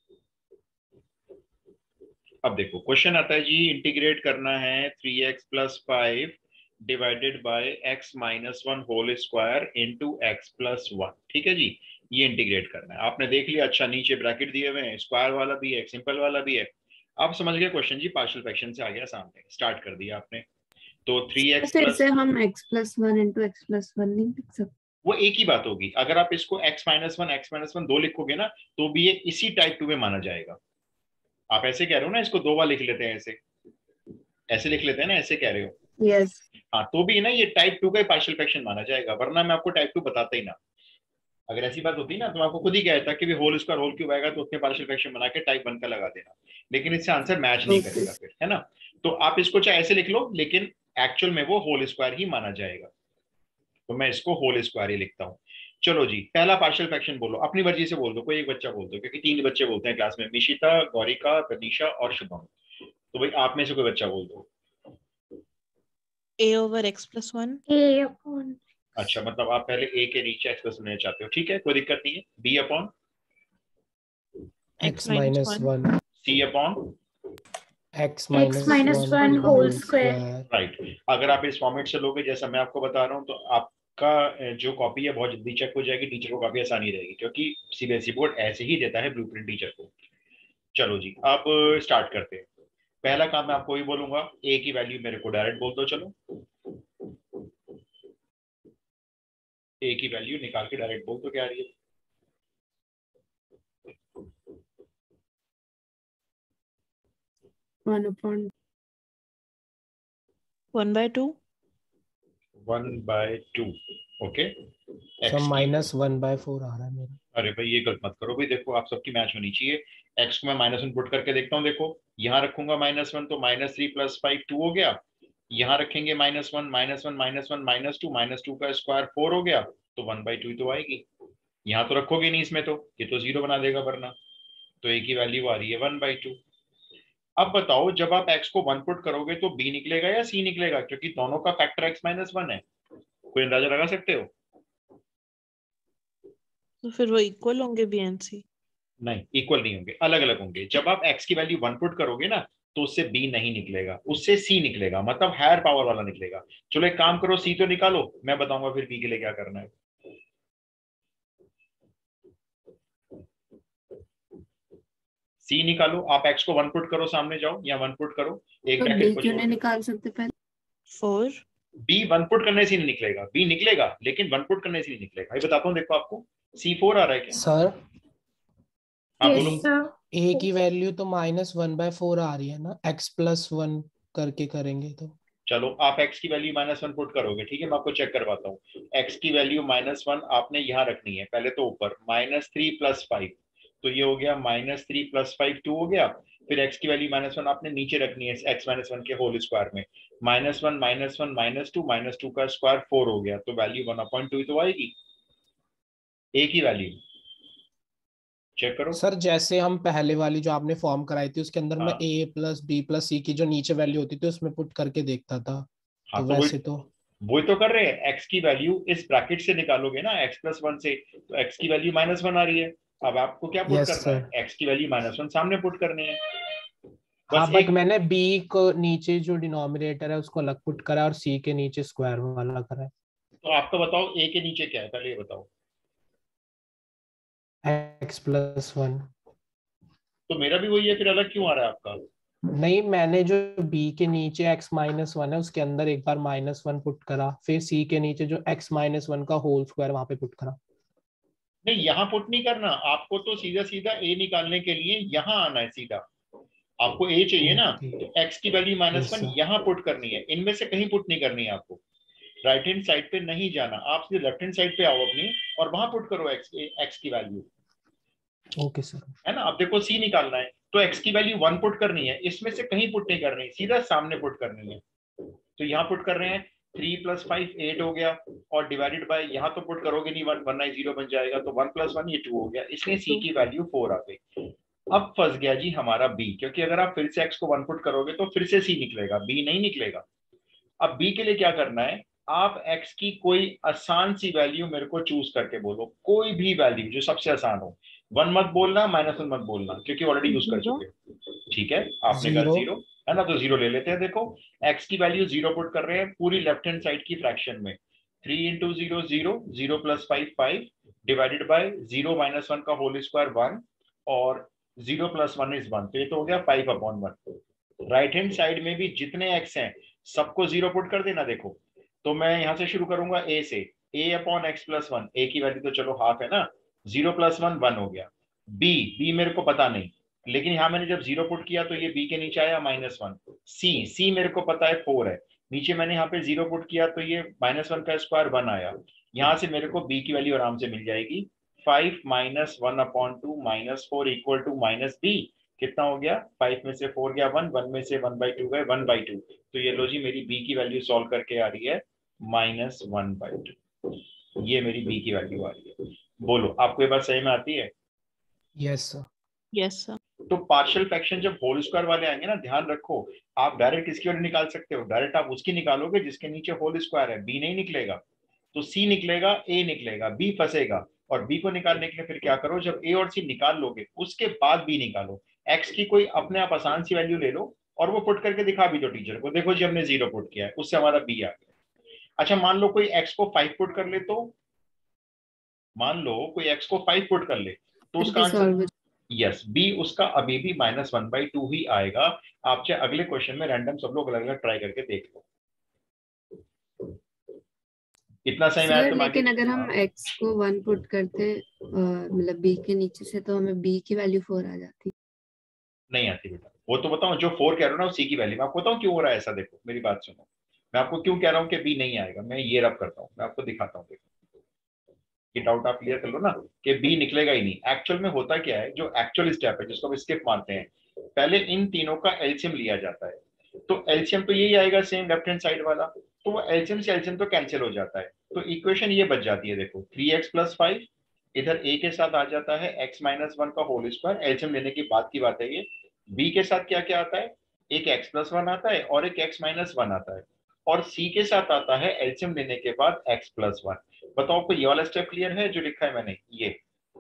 S2: अब देखो क्वेश्चन आता है जी, इंटीग्रेट करना है three x plus five divided by x minus one whole square into x plus one. ठीक है जी, ये इंटीग्रेट करना है। आपने देख लिया, अच्छा नीचे ब्रैकेट दिए हुए हैं, स्क्वायर वाला भी है, सिंपल वाला भी है। आप समझ गए क्वेश्चन जी, पार्शियल फ्रैक्शन से आ गया सामने, स्टार्ट कर दिया आपने। तो थ्री एक्स
S5: फिर
S2: प्लस,
S5: से हम x plus one into x plus one नहीं लिख सकते?
S2: वो एक ही बात होगी। अगर आप इसको x minus one x minus one दो लिखोगे ना, तो भी ये इसी टाइप टू में माना जाएगा। आप ऐसे कह रहे हो ना, इसको दो बार लिख लेते हैं, ऐसे ऐसे लिख लेते हैं ना, ऐसे कह रहे हो।
S5: यस।
S2: हाँ, तो भी ना ये टाइप टू का पार्शियल फ्रैक्शन माना जाएगा, वरना मैं आपको टाइप टू बताता ही ना। अगर ऐसी बात होती ना तो मैं आपको खुद ही कहता कि होल स्क्वायर होल क्यूब आएगा तो उसने पार्शियल फ्रैक्शन बना के टाइप वन का लगा देना, लेकिन इससे आंसर मैच नहीं
S5: Okay.
S2: करेगा फिर, है ना। तो आप इसको चाहे ऐसे लिख लो, लेकिन एक्चुअल में वो होल स्क्वायर ही माना जाएगा। तो मैं इसको होल स्क्वायर ही लिखता हूँ। चलो जी, पहला पार्शियल फ्रैक्शन बोलो, अपनी मर्जी से बोल दो, कोई एक बच्चा बोल दो, क्योंकि तीन बच्चे बोलते हैं क्लास में, निशिता, गौरिका, तनीषा और शुभम। तो भाई आप में से कोई बच्चा बोल दो।
S1: A over x plus one.
S3: A upon
S2: अच्छा, मतलब आप पहले ए के नीचे एक्स प्लस लेना चाहते हो, ठीक है, कोई दिक्कत नहीं है। B upon
S4: x minus one,
S2: C upon
S4: x
S3: x
S4: minus
S3: minus
S4: one
S3: one
S4: whole
S3: whole square.
S4: Square.
S2: Right. अगर आप इस फॉर्मेट से लोगे जैसा मैं आपको बता रहा हूँ, तो आपका जो कॉपी है बहुत जल्दी चेक हो जाएगी, टीचर को काफी आसानी रहेगी, क्योंकि सीबीएसई बोर्ड ऐसे ही देता है ब्लूप्रिंट टीचर को। चलो जी, अब स्टार्ट करते हैं। पहला काम मैं आपको ही बोलूंगा, ए की वैल्यू मेरे को डायरेक्ट बोल दो। चलो, ए की वैल्यू निकाल के डायरेक्ट बोल दो, क्या आ रही है?
S5: One upon
S1: One by two.
S2: One by two. Okay,
S4: sir minus one by four आ रहा है मेरा।
S2: अरे भाई ये गलत मत करो भाई, देखो आप सबकी मैच होनी चाहिए। एक्स को मैं माइनस वन पुट करके देखता हूँ, देखो यहाँ रखूंगा माइनस वन, तो minus three plus five two हो गया। यहाँ रखेंगे minus one, minus one minus one minus two, minus two का स्क्वायर फोर हो गया, तो वन बाई टू तो आएगी। यहाँ तो रखोगे नहीं इसमें, तो ये तो जीरो बना देगा वरना, तो ए की वैल्यू आ रही है वन बाई टू। अब बताओ, जब आप x को वन पुट करोगे तो b निकलेगा या c निकलेगा, क्योंकि दोनों का फैक्टर x माइनस वन है। कोई अंदाजा लगा सकते हो?
S1: तो फिर वो इक्वल होंगे b and c.
S2: नहीं, इक्वल नहीं होंगे, अलग अलग होंगे। जब आप x की वैल्यू वन पुट करोगे ना, तो उससे b नहीं निकलेगा, उससे c निकलेगा, मतलब हायर पावर वाला निकलेगा। चलो एक काम करो, c तो निकालो, मैं बताऊंगा फिर b के लिए क्या करना है। c निकालो, आप x को वन पुट करो, सामने जाओ या वन पुट करो, एक
S5: तो
S2: ब्रैकेट
S5: बी
S2: को
S5: क्यों नहीं
S2: छोड़।
S5: निकाल सकते पहले?
S1: Four.
S2: b वन पुट करने से नहीं निकलेगा, b निकलेगा लेकिन वन पुट करने से नहीं निकलेगा। ये बताता हूँ, देखो आपको सी फोर आ रहा है क्या?
S4: सर
S2: आप
S3: Yes,
S2: बोलो।
S3: sir.
S4: ए की वैल्यू तो माइनस वन बाय फोर आ रही है ना, एक्स प्लस वन करके करेंगे तो।
S2: चलो आप x की वैल्यू माइनस वन पुट करोगे, ठीक है, मैं आपको चेक करवाता हूँ। x की वैल्यू माइनस वन आपने यहाँ रखनी है, पहले तो ऊपर माइनस थ्री प्लस फाइव, तो ये हो गया minus three plus five two हो गया। फिर x की वैल्यू माइनस वन आपने नीचे रखनी है x माइनस वन के होल स्क्वायर में, minus one minus one minus two, minus two का स्क्वायर फोर हो गया, तो वैल्यू वन अपॉइंट टू तो आएगी। a की वैल्यू चेक करो।
S4: सर जैसे हम पहले वाली जो आपने फॉर्म कराई थी उसके अंदर मैं
S2: हाँ।
S4: ए प्लस बी प्लस सी की जो नीचे वैल्यू होती थी उसमें पुट करके देखता था।
S2: हाँ,
S4: तो
S2: तो
S4: वैसे
S2: वही
S4: तो
S2: वही तो कर रहे हैं, x की वैल्यू इस ब्रैकेट से निकालोगे ना, x प्लस वन से, तो x की वैल्यू माइनस वन आ रही है। अब आपको क्या पुट
S4: यस
S2: करना है?
S4: सर।
S2: x की वैल्यू माइनस वन सामने पुट करनी है।
S4: हाँ
S2: बस
S4: बट
S2: एक,
S4: मैंने बी को नीचे जो डिनोमिनेटर है उसको अलग पुट करा और सी के नीचे स्क्वायर वाला करा
S2: तो आपको बताओ a के नीचे क्या है, पहले ये बताओ।
S4: है एक्स प्लस वन।
S2: तो मेरा भी वही है, फिर अलग क्यों आ रहा है आपका?
S4: नहीं, मैंने जो बी के नीचे x माइनस वन है उसके अंदर एक बार माइनस वन पुट करा, फिर सी के नीचे जो x माइनस वन का होल स्क्वायर वहां पे पुट करा।
S2: नहीं, यहाँ पुट नहीं करना आपको, तो सीधा सीधा a निकालने के लिए यहाँ आना है सीधा। आपको a चाहिए ना,
S4: ओके
S2: तो x की value minus
S4: yes
S2: one
S4: sir.
S2: यहाँ पुट करनी है, इनमें से कहीं पुट नहीं करनी है आपको। राइट हैंड साइड पे नहीं जाना, आप सीधे लेफ्ट हैंड साइड पे आओ अपनी, और वहां पुट करो x x की वैल्यू,
S4: ओके सर।
S2: है ना। अब देखो c निकालना है, तो x की वैल्यू वन पुट करनी है, इसमें से कहीं पुट नहीं करनी, सीधा सामने पुट करनी है। तो यहाँ पुट कर रहे हैं, थ्री प्लस फाइव एट हो गया, और डिवाइडेड बाय, यहाँ तो पुट करोगे नहीं, वन वरना जीरो बन जाएगा, तो वन प्लस वन ये टू हो गया, इसलिए c की वैल्यू फोर आ गई। अब फंस गया जी हमारा b, क्योंकि अगर आप फिर से x को वन पुट करोगे तो फिर से c निकलेगा, b नहीं निकलेगा। अब b के लिए क्या करना है, आप x की कोई आसान सी वैल्यू मेरे को चूज करके बोलो, कोई भी वैल्यू जो सबसे आसान हो। वन मत बोलना, माइनस वन मत बोलना, क्योंकि ऑलरेडी यूज कर चुके हो, ठीक है। आपने कहा
S4: जीरो।
S2: जीरो, है ना, तो जीरो ले लेते हैं। देखो x की वैल्यू जीरो पुट कर रहे हैं पूरी लेफ्ट हैंड साइड की फ्रैक्शन में, three into zero zero, zero plus five five, divided by zero minus one का होल स्क्वायर वन, और zero plus one is one, तो ये तो हो गया five upon one. Right hand side में भी जितने x हैं सबको जीरो पुट कर देना। देखो, तो मैं यहां से शुरू करूंगा a से, a upon x plus one, a की वैल्यू तो चलो हाफ है ना, जीरो प्लस वन वन हो गया। b b मेरे को पता नहीं, लेकिन यहां मैंने जब जीरो पुट किया तो ये b के नीचे आया माइनस वन। c c मेरे को पता है फोर है, नीचे मैंने यहाँ पे जीरो पुट किया तो ये माइनस वन का स्क्वायर वन आया, यहाँ से मेरे को b की वैल्यू आराम से मिल जाएगी, five minus one upon two minus four equal to minus B. कितना हो गया, फाइव में से फोर गया वन, वन में से वन बाई टू गए वन बाई टू, तो ये लो जी मेरी b की वैल्यू सॉल्व करके आ रही है माइनस वन बाई टू। ये मेरी बी की वैल्यू आ रही है। बोलो आपको ये बात सही में आती है?
S4: Yes sir.
S1: Yes sir.
S2: तो पार्शियल फ्रैक्शन जब होल स्क्वायर वाले आएंगे ना, ध्यान रखो, आप डायरेक्ट किसकी वैल्यू निकाल सकते हो? डायरेक्ट आप उसकी निकालोगे जिसके नीचे होल स्क्वायर है, बी नहीं निकलेगा। तो सी निकलेगा, ए निकलेगा, बी फंसेगा। और बी को निकालने के लिए फिर क्या करो, जब ए और सी निकाल लोगे उसके बाद बी निकालो। एक्स की कोई अपने आप आसान सी वैल्यू ले लो और वो पुट करके दिखा भी दो टीचर को, देखो जी हमने जीरो पुट किया है, उससे हमारा बी आ गया। अच्छा मान लो कोई एक्स को फाइव पुट कर ले, तो मान लो कोई एक्स को फाइव पुट कर ले तो
S5: फिर
S2: उसका
S5: भी
S2: आंसर
S5: सॉल्व
S2: यस बी उसका अभी भी माइनस वन बाई टू ही आएगा। आप चाहे अगले क्वेश्चन में रैंडम सब लोग अलग अलग ट्राई करके देख लो। इतना सही में आया
S5: सर,
S2: तो
S5: लेकिन
S2: आगे
S5: अगर हम
S2: हाँ,
S5: x को वन पुट करते अ, मतलब b के नीचे से, तो हमें b की वैल्यू फोर आ जाती।
S2: नहीं आती बेटा। वो तो बताऊं जो फोर कह रहा हूं ना, सी की वैल्यू मैं आपको बताऊं क्यों हो रहा है ऐसा। देखो मेरी बात सुनो, मैं आपको क्यों कह रहा हूं कि बी नहीं आएगा। मैं ये रब करता हूं, मैं आपको दिखाता हूं। देखो ये डाउट आप क्लियर कर लो ना कि बी निकलेगा ही नहीं। एक्चुअल में होता क्या है, जो एक्चुअल स्टेप है जिसको हम स्किप मारते हैं, पहले इन तीनों का एलसीएम लिया जाता है। तो एलसीएम तो यही आएगा सेम लेफ्ट हैंड साइड वाला, तो वो एलसीएम से एलसीएम तो कैंसिल हो जाता है। तो इक्वेशन ये बच जाती है, देखो थ्री एक्स प्लस फाइव इधर ए के साथ आ जाता है एक्स माइनस वन का होल स्क्वायर, एलसीएम लेने की बात की बात है ये। बी के साथ क्या क्या आता है, एक एक्स प्लस वन आता है और एक एक्स माइनस वन आता है। और सी के साथ आता है एलसीएम लेने के बाद एक्स प्लस वन। बताओ आपको ये वाला स्टेप क्लियर है जो लिखा है मैंने ये?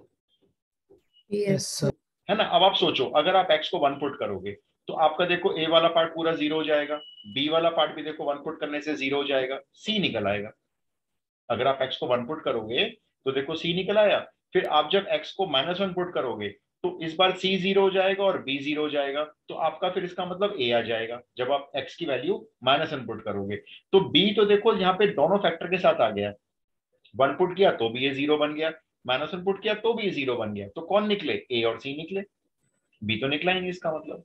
S4: Yes sir.
S2: है ना। अब आप सोचो अगर आप x को वन पुट करोगे तो आपका देखो a वाला पार्ट पूरा जीरो हो जाएगा, b वाला पार्ट भी देखो वन पुट करने से जीरो हो जाएगा, c निकल आएगा। अगर आप x को वन पुट करोगे तो देखो c निकल आया। फिर आप जब x को माइनस वन पुट करोगे तो इस बार c जीरो हो जाएगा और b जीरो हो जाएगा, तो आपका फिर इसका मतलब a आ जाएगा जब आप x की वैल्यू माइनस वन पुट करोगे। तो b तो देखो यहाँ पे दोनों फैक्टर के साथ आ गया, वन पुट किया तो भी ये जीरो बन गया, माइनस वन पुट किया तो भी ये जीरो बन गया। तो कौन निकले, ए और सी निकले, बी तो निकला ही नहीं इसका मतलब।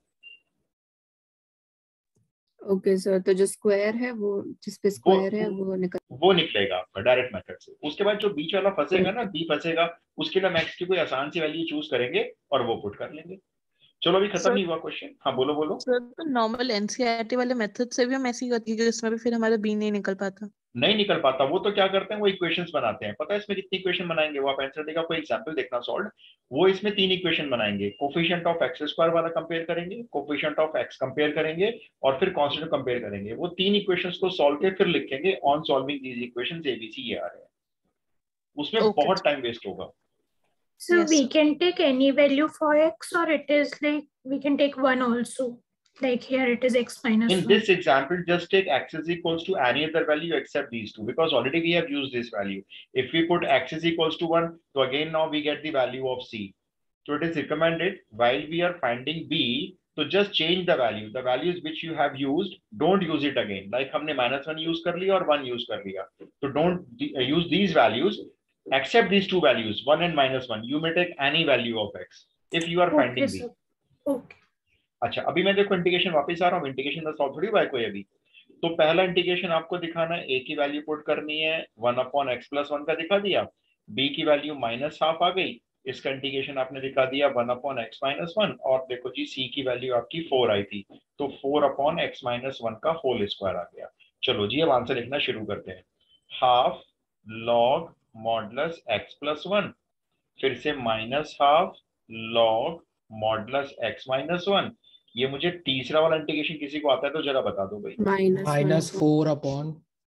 S5: ओके सर, तो जो स्क्वायर है वो, जिस पे
S2: वो
S5: स्क्वायर है वो निकल।
S2: वो निकलेगा आपका डायरेक्ट मेथड से। उसके बाद जो बीच वाला फंसेगा ना, बी फंसेगा, उसके लिए मैक्स की कोई आसान सी वैल्यू चूज करेंगे और वो पुट कर लेंगे। चलो अभी खत्म
S1: सर
S2: नहीं हुआ क्वेश्चन। हाँ बोलो बोलो।
S1: सर तो नॉर्मल एनसीईआरटी वाले मेथड से भी हम ऐसे ही करते हैं, जिसमें भी फिर हमारा बी नहीं निकल पाता।
S2: नहीं निकल पाता, वो तो क्या करते हैं, वो इक्वेशंस बनाते हैं। पता है इसमें कितनी इक्वेशन बनाएंगे वो? आप आंसर देगा कोई एग्जांपल देखना सॉल्व। वो इसमें तीन इक्वेशन बनाएंगे, कोफिशिएंट ऑफ एक्स स्क्वायर वाला कंपेयर करेंगे, कोफिशिएंट ऑफ एक्स कंपेयर करेंगे और फिर कांस्टेंट कंपेयर करेंगे। वो तीन इक्वेशंस को सॉल्व के फिर लिखेंगे on solving these equations ABC ये आ रहे हैं। उसमें
S1: ओके
S2: बहुत टाइम वेस्ट होगा।
S3: So
S1: Yes,
S3: we
S1: sir.
S3: can take any value for x, or it is like we can take one also. Like here it is x minus
S2: In
S3: one.
S2: this example, just take x is equals to any other value except these two, because already we have used this value. If we put x is equals to one, so again now we get the value of c. So it is recommended while we are finding b, to just change the value. The values which you have used, don't use it again. Like हमने minus one use कर लिया और one use कर लिया. So don't use these values, except these two values, one and minus one. You may take any value of x if you are
S3: Okay,
S2: finding b.
S3: sir. Okay.
S2: अच्छा अभी मैं देखो integration वापस आ रहा हूँ, integration का सॉल्व थोड़ी हुआ है कोई अभी। तो पहला इंटीग्रेशन आपको दिखाना है, ए की वैल्यू पुट करनी है, one upon x plus one का दिखा दिया, बी की वैल्यू माइनस हाफ आ गई, इसका इंटीग्रेशन आपने दिखा दिया one upon x minus one, और देखो जी सी की वैल्यू आपकी फोर आई थी, तो four upon x minus one का होल स्क्वायर आ गया। चलो जी अब आंसर लिखना शुरू करते हैं। Half log modulus x plus one, फिर से minus half log modulus x minus one. ये मुझे तीसरा वाला इंटीग्रेशन किसी को आता है तो जरा बता दो भाई।
S5: माइनस
S4: माइनस फोर अपॉन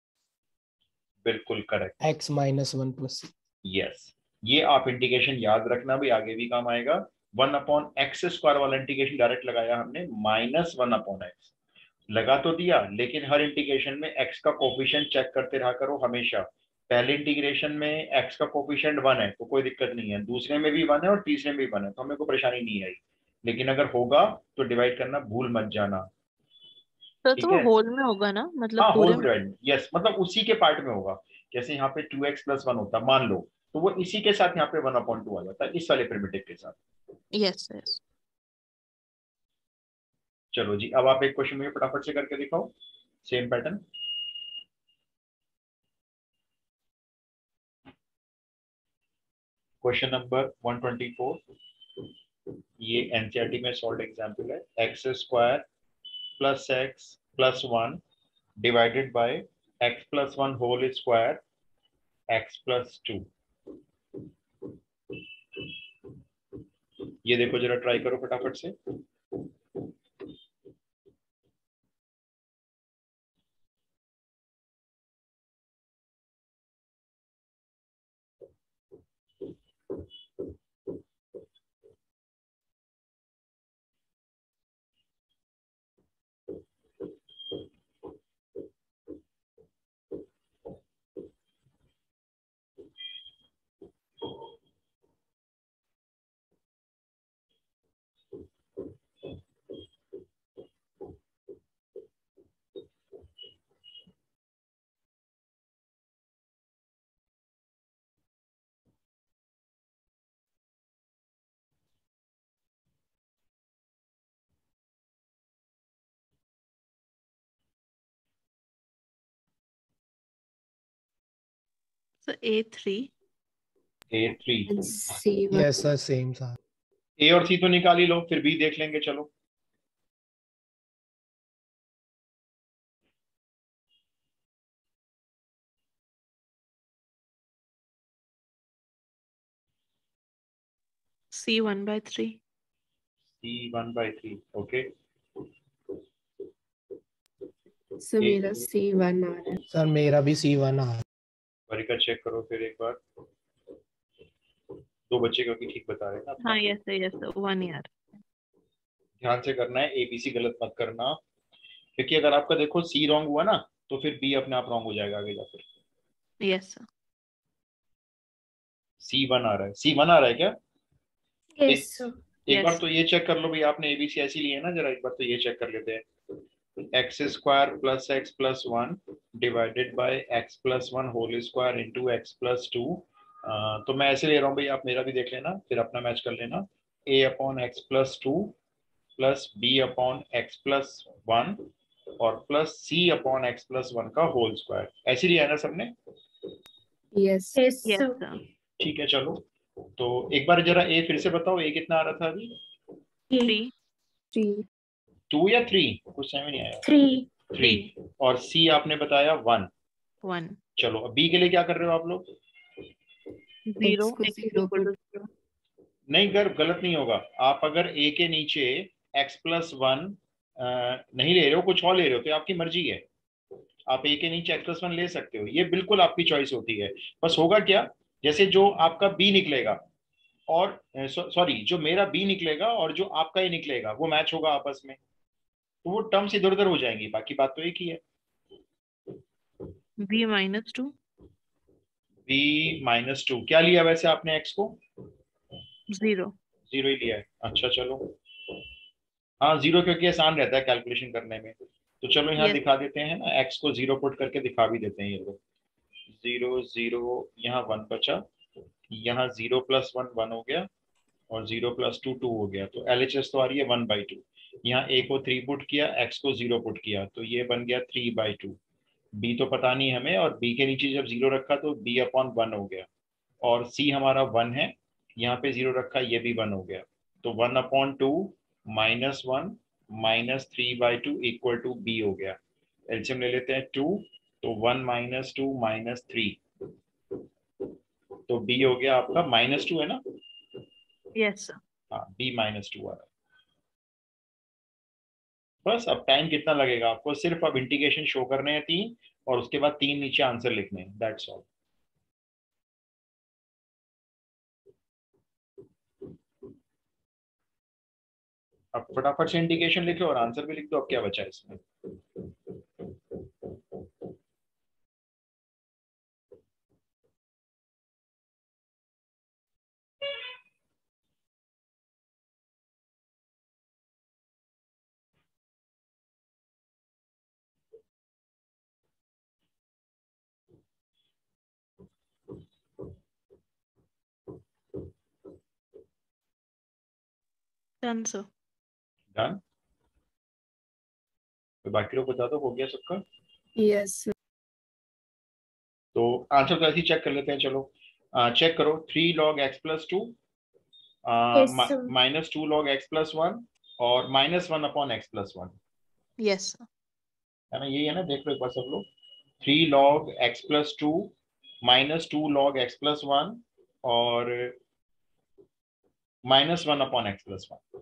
S2: बिल्कुल correct,
S4: x minus one plus.
S2: Yes. ये आप इंटीग्रेशन याद रखना भी, आगे भी काम आएगा। वन अपॉन एक्स स्क्वायर वाला इंटीग्रेशन डायरेक्ट लगाया हमने, माइनस वन अपॉन एक्स लगा तो दिया, लेकिन हर इंटीग्रेशन में एक्स का कोफिशिएंट चेक करते रहा करो हमेशा। पहले इंटीग्रेशन में एक्स का कोफिशिएंट वन है तो कोई दिक्कत नहीं है, दूसरे में भी वन है और तीसरे में भी वन है तो हमें कोई परेशानी नहीं आई, लेकिन अगर होगा तो डिवाइड करना भूल मत जाना।
S1: सर तो
S2: ठीक
S1: वो
S2: है,
S1: होल में होगा ना, मतलब
S2: हाँ
S1: पूरे
S2: होल
S1: में?
S2: डिवाइड, यस, मतलब उसी के पार्ट में होगा। जैसे यहाँ पे टू एक्स प्लस वन होता मान लो, तो वो इसी के साथ यहाँ पे वन अपॉन टू आ जाता है, इस वाले प्रिमिटिव के साथ।
S1: Yes yes.
S2: चलो जी अब आप एक क्वेश्चन मुझे फटाफट से करके दिखाओ, same pattern. Question number one twenty four, ये एनसीईआरटी में सॉल्व एग्जांपल है। X square plus x plus one divided by x plus one whole square x plus two. ये देखो जरा, ट्राई करो फटाफट से।
S1: So A three.
S2: A three.
S5: and C one.
S4: Yes sir same sir.
S2: A और C तो निकाल ही लो, फिर बी देख लेंगे। चलो
S1: C one by three.
S2: C one by three. Okay,
S5: So
S2: एक-
S5: मेरा C one आ रहा है।
S4: सर मेरा भी सी वन आ रहा है।
S2: वरिका चेक करो फिर एक बार। दो बच्चे क्योंकि ठीक बता रहे हैं ना अपना।
S1: हाँ yes sir, yes sir, one year.
S2: ध्यान से करना है, एबीसी गलत मत करना, क्योंकि अगर आपका देखो सी रॉन्ग हुआ ना तो फिर बी अपने आप रॉन्ग हो जाएगा आगे जाकर।
S1: Yes sir.
S2: सी वन आ रहा है, सी वन आ रहा है क्या?
S3: Yes, sir.
S2: एक
S1: Yes.
S2: बार तो ये चेक कर लो भाई, आपने एबीसी ऐसी ली है ना, जरा एक बार तो ये चेक कर लेते हैं। X square plus x plus one divided by x plus one whole square into x plus two. तो मैं ऐसे ले रहा हूँ भाई, आप मेरा भी देख लेना फिर अपना मैच कर लेना। A upon x plus two plus b upon x plus one और plus c upon x plus one का होल स्क्वायर। ऐसे लिया है ना सबने?
S5: Yes.
S3: Yes,
S1: Yes
S3: sir.
S1: sir.
S2: ठीक है चलो, तो एक बार जरा ए फिर से बताओ, ए कितना आ रहा था अभी?
S1: Three.
S5: Three.
S2: टू या थ्री? कुछ समझ नहीं आया।
S3: Three.
S2: थ्री। और सी आपने बताया वन।
S1: One.
S2: चलो अब बी के लिए क्या कर रहे हो आप लोग?
S1: Zero.
S5: X को
S1: X
S5: zero
S1: equal to
S5: put-
S1: zero.
S2: नहीं कर, गलत नहीं होगा। आप अगर ए के नीचे एक्स प्लस वन नहीं ले रहे हो, कुछ और ले रहे हो, तो आपकी मर्जी है। आप ए के नीचे एक्स प्लस वन ले सकते हो, ये बिल्कुल आपकी चॉइस होती है। बस होगा क्या, जैसे जो आपका बी निकलेगा और सॉरी जो मेरा बी निकलेगा और जो आपका ए निकलेगा वो मैच होगा आपस में, तो वो टर्म्स इधर उधर हो जाएंगी, बाकी बात तो एक ही है।
S1: B minus two.
S2: B minus two क्या लिया वैसे आपने एक्स को?
S1: Zero.
S2: जीरो ही लिया है। अच्छा चलो, हाँ जीरो क्योंकि आसान रहता है कैलकुलेशन करने में, तो चलो यहाँ
S1: Yes.
S2: दिखा देते हैं ना, एक्स को जीरो पुट करके दिखा भी देते हैं। ये लोग जीरो जीरो, यहाँ वन बचा, यहाँ जीरो प्लस वन वन हो गया और जीरो प्लस टू टू हो गया, तो एल एच एस तो आ रही है वन बाई टू। यहाँ ए को थ्री पुट किया, एक्स को जीरो पुट किया, तो ये बन गया थ्री बाई टू। बी तो पता नहीं हमें, और बी के नीचे जब जीरो रखा तो बी अपॉन वन हो गया, और सी हमारा वन है, यहाँ पे जीरो रखा, ये भी वन हो गया, तो one upon two minus one minus three by two equal to b हो गया। एलसीएम ले लेते हैं टू, तो one minus two minus three, तो बी हो गया आपका माइनस टू, है ना?
S1: Yes sir.
S2: हाँ, बी माइनस टू आ रहा है। बस अब टाइम कितना लगेगा आपको, सिर्फ अब इंटीग्रेशन शो करने हैं तीन, और उसके बाद तीन नीचे आंसर लिखने हैं, दैट्स ऑल। अब फटाफट से इंटीग्रेशन लिखो और आंसर भी लिख दो, अब क्या बचा है इसमें।
S1: Done sir.
S2: डन? तो बाकी लोग बता दो, हो गया सबका?
S5: Yes. sir.
S2: तो आंसर तो ऐसे ही चेक कर लेते हैं। चलो चेक करो, three log x plus two
S3: Yes, sir.
S2: Minus two log x plus one और minus one upon x plus one,
S1: Yes sir.
S2: है ना? यही है ना? देख लो एक बार सब लोग, three log x plus two minus two log x plus one और minus one upon x plus one.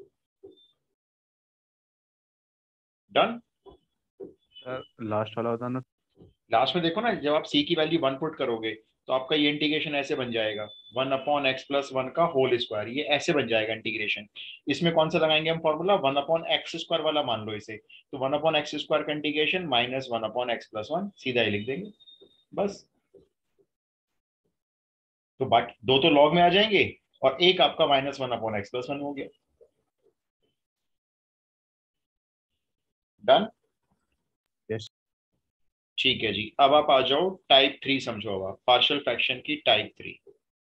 S2: Done.
S6: Last वाला होता ना,
S2: लास्ट में देखो ना, जब आप c की वैल्यू वन पुट करोगे तो आपका ये इंटीग्रेशन ऐसे बन जाएगा, one upon x plus one का होल स्क्वायर, ये ऐसे बन जाएगा इंटीग्रेशन। इसमें कौन सा लगाएंगे हम formula, one upon x square वाला मान लो इसे, तो वन अपॉन एक्स स्क्वायर का integration minus one upon x plus one, सीधा ही लिख देंगे बस। तो बाकी दो तो लॉग में आ जाएंगे और एक आपका minus one upon x plus one हो गया। डन।
S6: यस
S2: ठीक है जी, अब आप आ जाओ टाइप थ्री समझो। अब आप पार्शियल फ्रैक्शन की टाइप थ्री।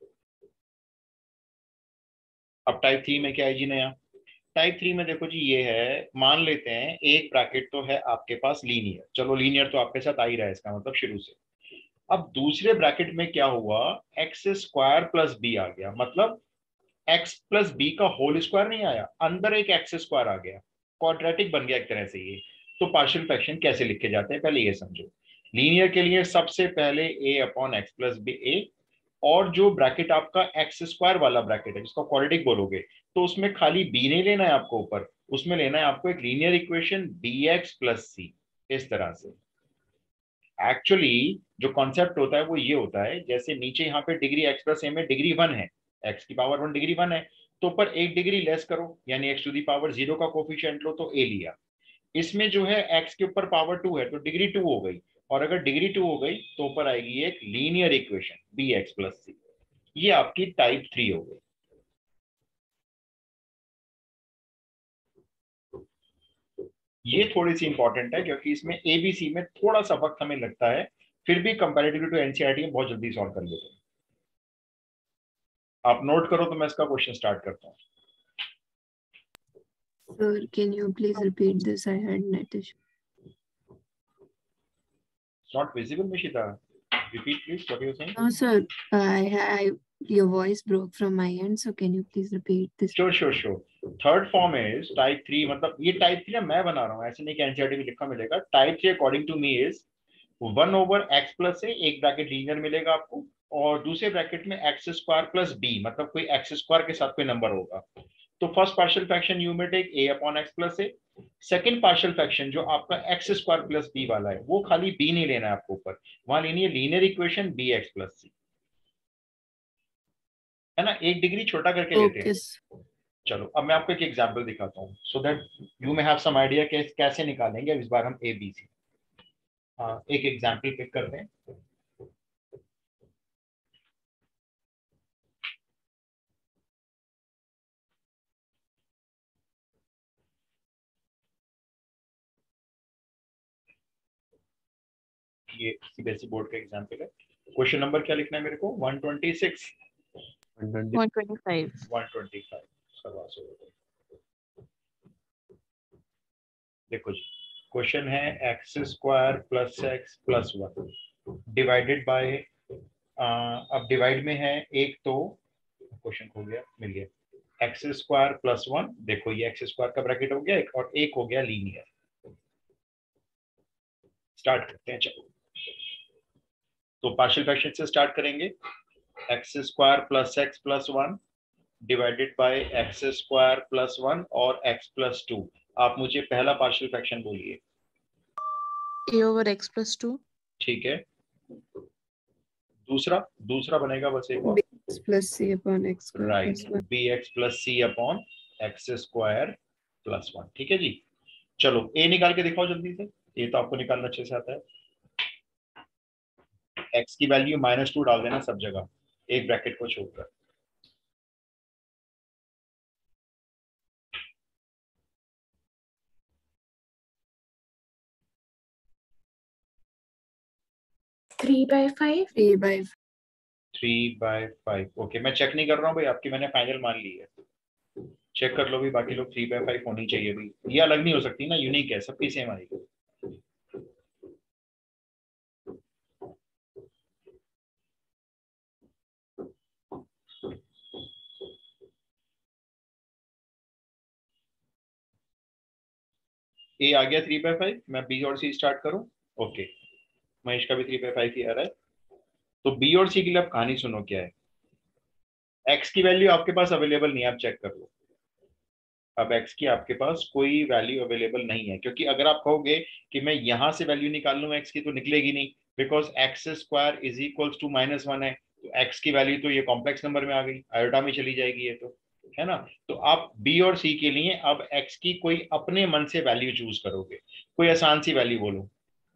S2: अब टाइप थ्री में क्या है जी नया? टाइप थ्री में देखो जी, ये है, मान लेते हैं एक ब्रैकेट तो है आपके पास लीनियर, चलो लीनियर तो आपके साथ आ ही रहा है, इसका मतलब शुरू से। अब दूसरे ब्रैकेट में क्या हुआ, एक्स स्क्वायर प्लस बी आ गया, मतलब एक्स प्लस बी का होल स्क्वायर नहीं आया, अंदर एक एक्स स्क्वायर आ गया, क्वाड्रेटिक बन गया एक तरह से ये। तो पार्शियल फ्रैक्शन कैसे लिखे जाते हैं पहले ये समझो। लीनियर के लिए सबसे पहले a upon x plus b a, और जो ब्रैकेट आपका एक्स स्क्वायर वाला ब्रैकेट है जिसको क्वाड्रेटिक बोलोगे, तो उसमें खाली बी नहीं लेना है आपको ऊपर, उसमें लेना है आपको एक linear equation b x plus c, इस तरह से। एक्चुअली जो कॉन्सेप्ट होता है वो ये होता है, जैसे नीचे यहाँ पे डिग्री एक्स प्लस ए में डिग्री वन है, एक्स की पावर वन डिग्री वन है, तो ऊपर एक डिग्री लेस करो, यानी x to the power zero का कोफिशिएंट लो तो ए लिया। इसमें जो है एक्स के ऊपर पावर टू है तो डिग्री टू हो गई, और अगर डिग्री टू हो गई तो ऊपर आएगी एक linear equation b x plus c. ये आपकी टाइप थ्री हो गई। ये थोड़ी सी इंपॉर्टेंट है क्योंकि इसमें एबीसी में थोड़ा सा वक्त हमें लगता है, फिर भी कंपैरेटिवली टू एनसीईआरटी में बहुत जल्दी सॉल्व कर लेते हैं। आप नोट करो तो मैं इसका क्वेश्चन स्टार्ट करता हूँ।
S5: Sir, can you please repeat this? I had net issue.
S2: It's not visible, Nishita. Repeat please what you're saying.
S5: No, sir. I, I, your voice broke from my end, so can you please repeat this?
S2: Sure, sure, sure. Third form is type three, मतलब ये type three ना मैं बना रहा हूँ, ऐसे नहीं कि एनसीईआरटी में लिखा मिलेगा। Type three according to me is one over x plus से एक ब्रैकेट लीनियर मिलेगा आपको, और दूसरे ब्रैकेट में एक्स स्क्वायर प्लस बी, मतलब कोई एक्स स्क्वायर के साथ कोई नंबर होगा। तो first partial fraction you may take a upon x plus a. Second partial fraction जो आपका एक्स स्क्वायर प्लस बी वाला है, वो खाली बी नहीं लेना है आपको ऊपर, वहां लेनी है linear equation b x plus c, है ना, एक डिग्री छोटा करके लेते हैं। चलो अब मैं आपको एक एग्जांपल दिखाता हूँ so that you may have some idea कैसे निकालेंगे। अब इस बार हम ए बी सी एक एग्जांपल पिक करते हैं। ये सीबीएसई बोर्ड का एग्जांपल है। क्वेश्चन नंबर क्या लिखना है मेरे को, one twenty six
S1: one twenty five
S2: one twenty five सवा सौ। देखो जी, क्वेश्चन है x square plus x plus one divided by, अब डिवाइड में है एक, तो क्वेश्चन खो गया, मिल गया, एक्स स्क्वायर प्लस वन। देखो ये एक्स स्क्वायर का ब्रैकेट हो गया एक, और एक हो गया लीनियर। स्टार्ट करते हैं चलो। तो पार्शियल फ्रैक्शन से स्टार्ट करेंगे, x square plus x plus one divided by x square plus one और एक्स प्लस टू। आप मुझे पहला पार्शियल फ्रैक्शन बोलिए।
S1: A over x plus two.
S2: ठीक है, दूसरा दूसरा बनेगा बस एक और,
S5: Bx plus c upon x square
S2: right,
S5: plus one.
S2: B x plus c upon x square plus one. ठीक है जी, चलो ए निकाल के दिखाओ जल्दी से, ये तो आपको निकालना अच्छे से आता है। एक्स की वैल्यू माइनस टू डाल देना सब जगह, एक ब्रैकेट को छोड़कर।
S3: Three by five
S5: Three by
S2: three by five. Okay, मैं चेक नहीं कर रहा हूँ भाई, आपकी मैंने फाइनल मान ली है, चेक कर लो भी, बाकी लोग थ्री बाय फाइव होनी चाहिए भाई, ये अलग नहीं हो सकती ना, यूनिक है, सबकी सेम आएगी। ए आ गया थ्री बाय फाइव, मैं बी और सी स्टार्ट करूं। ओके, महेश का भी थ्री बाय फाइव ही आ रहा है। तो बी और सी के लिए आप कहानी सुनो क्या है। एक्स की वैल्यू आपके पास अवेलेबल नहीं है, आप चेक कर लो। अब एक्स की आपके पास कोई वैल्यू अवेलेबल नहीं है, क्योंकि अगर आप कहोगे कि मैं यहां से वैल्यू निकाल लूं एक्स की, तो निकलेगी नहीं, because x square is equals to minus one है। तो एक्स की वैल्यू तो ये कॉम्प्लेक्स नंबर में आ गई, आयोटा में चली जाएगी ये, तो है ना। तो आप बी और सी के लिए अब एक्स की कोई अपने मन से वैल्यू चूज करोगे, कोई आसान सी वैल्यू बोलो,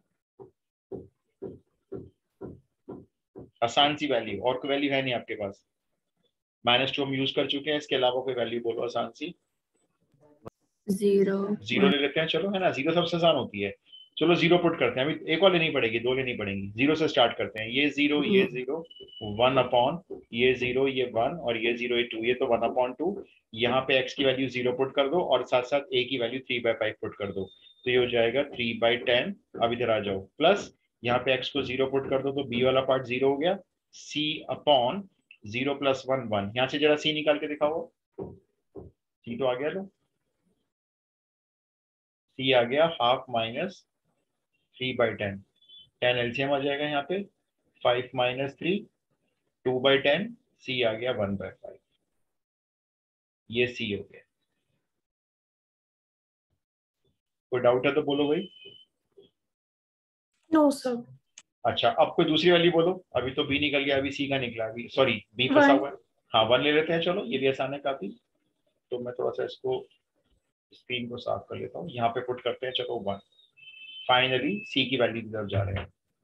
S2: आसान सी वैल्यू। और कोई वैल्यू है नहीं आपके पास, माइनस टू हम यूज कर चुके हैं, इसके अलावा कोई वैल्यू बोलो आसान सी।
S5: जीरो
S2: जीरो ले लेते हैं, चलो, है ना, जीरो सबसे आसान होती है। चलो जीरो पुट करते हैं, अभी एक और लेनी पड़ेगी, दो लेनी पड़ेंगी। जीरो से स्टार्ट करते हैं, ये जीरो, ये जीरो, वन अपॉन ये जीरो, ये वन, और ये जीरो, ये टू, ये तो वन अपॉन टू। यहाँ पे एक्स की वैल्यू जीरो पुट कर दो, और साथ साथ ए की value three by five put कर दो, तो ये हो जाएगा थ्री बाई टेन। अब इधर आ जाओ, प्लस यहाँ पे एक्स को जीरो पुट कर दो, तो बी वाला पार्ट जीरो हो गया। C upon zero plus one, one. यहाँ से जरा सी निकाल के दिखाओ, सी तो आ गया, लो सी आ गया, half minus three by ten, ten LCM आ जाएगा यहाँ पे, five minus three, two by ten, c आ गया वन बाई फाइव, ये सी हो गया। कोई डाउट है तो बोलो भाई।
S3: No sir.
S2: अच्छा, अब कोई दूसरी वाली बोलो, अभी तो बी निकल गया, अभी सी का निकला, अभी सॉरी बी फंसा
S3: One.
S2: हुआ है। हाँ, वन ले लेते हैं, चलो ये भी आसान है काफी। तो मैं थोड़ा सा इसको स्क्रीन को साफ कर लेता हूँ, यहाँ पे पुट करते हैं, चलो वन। फाइनली सी की वैल्यू की तरफ जा रहे हैं,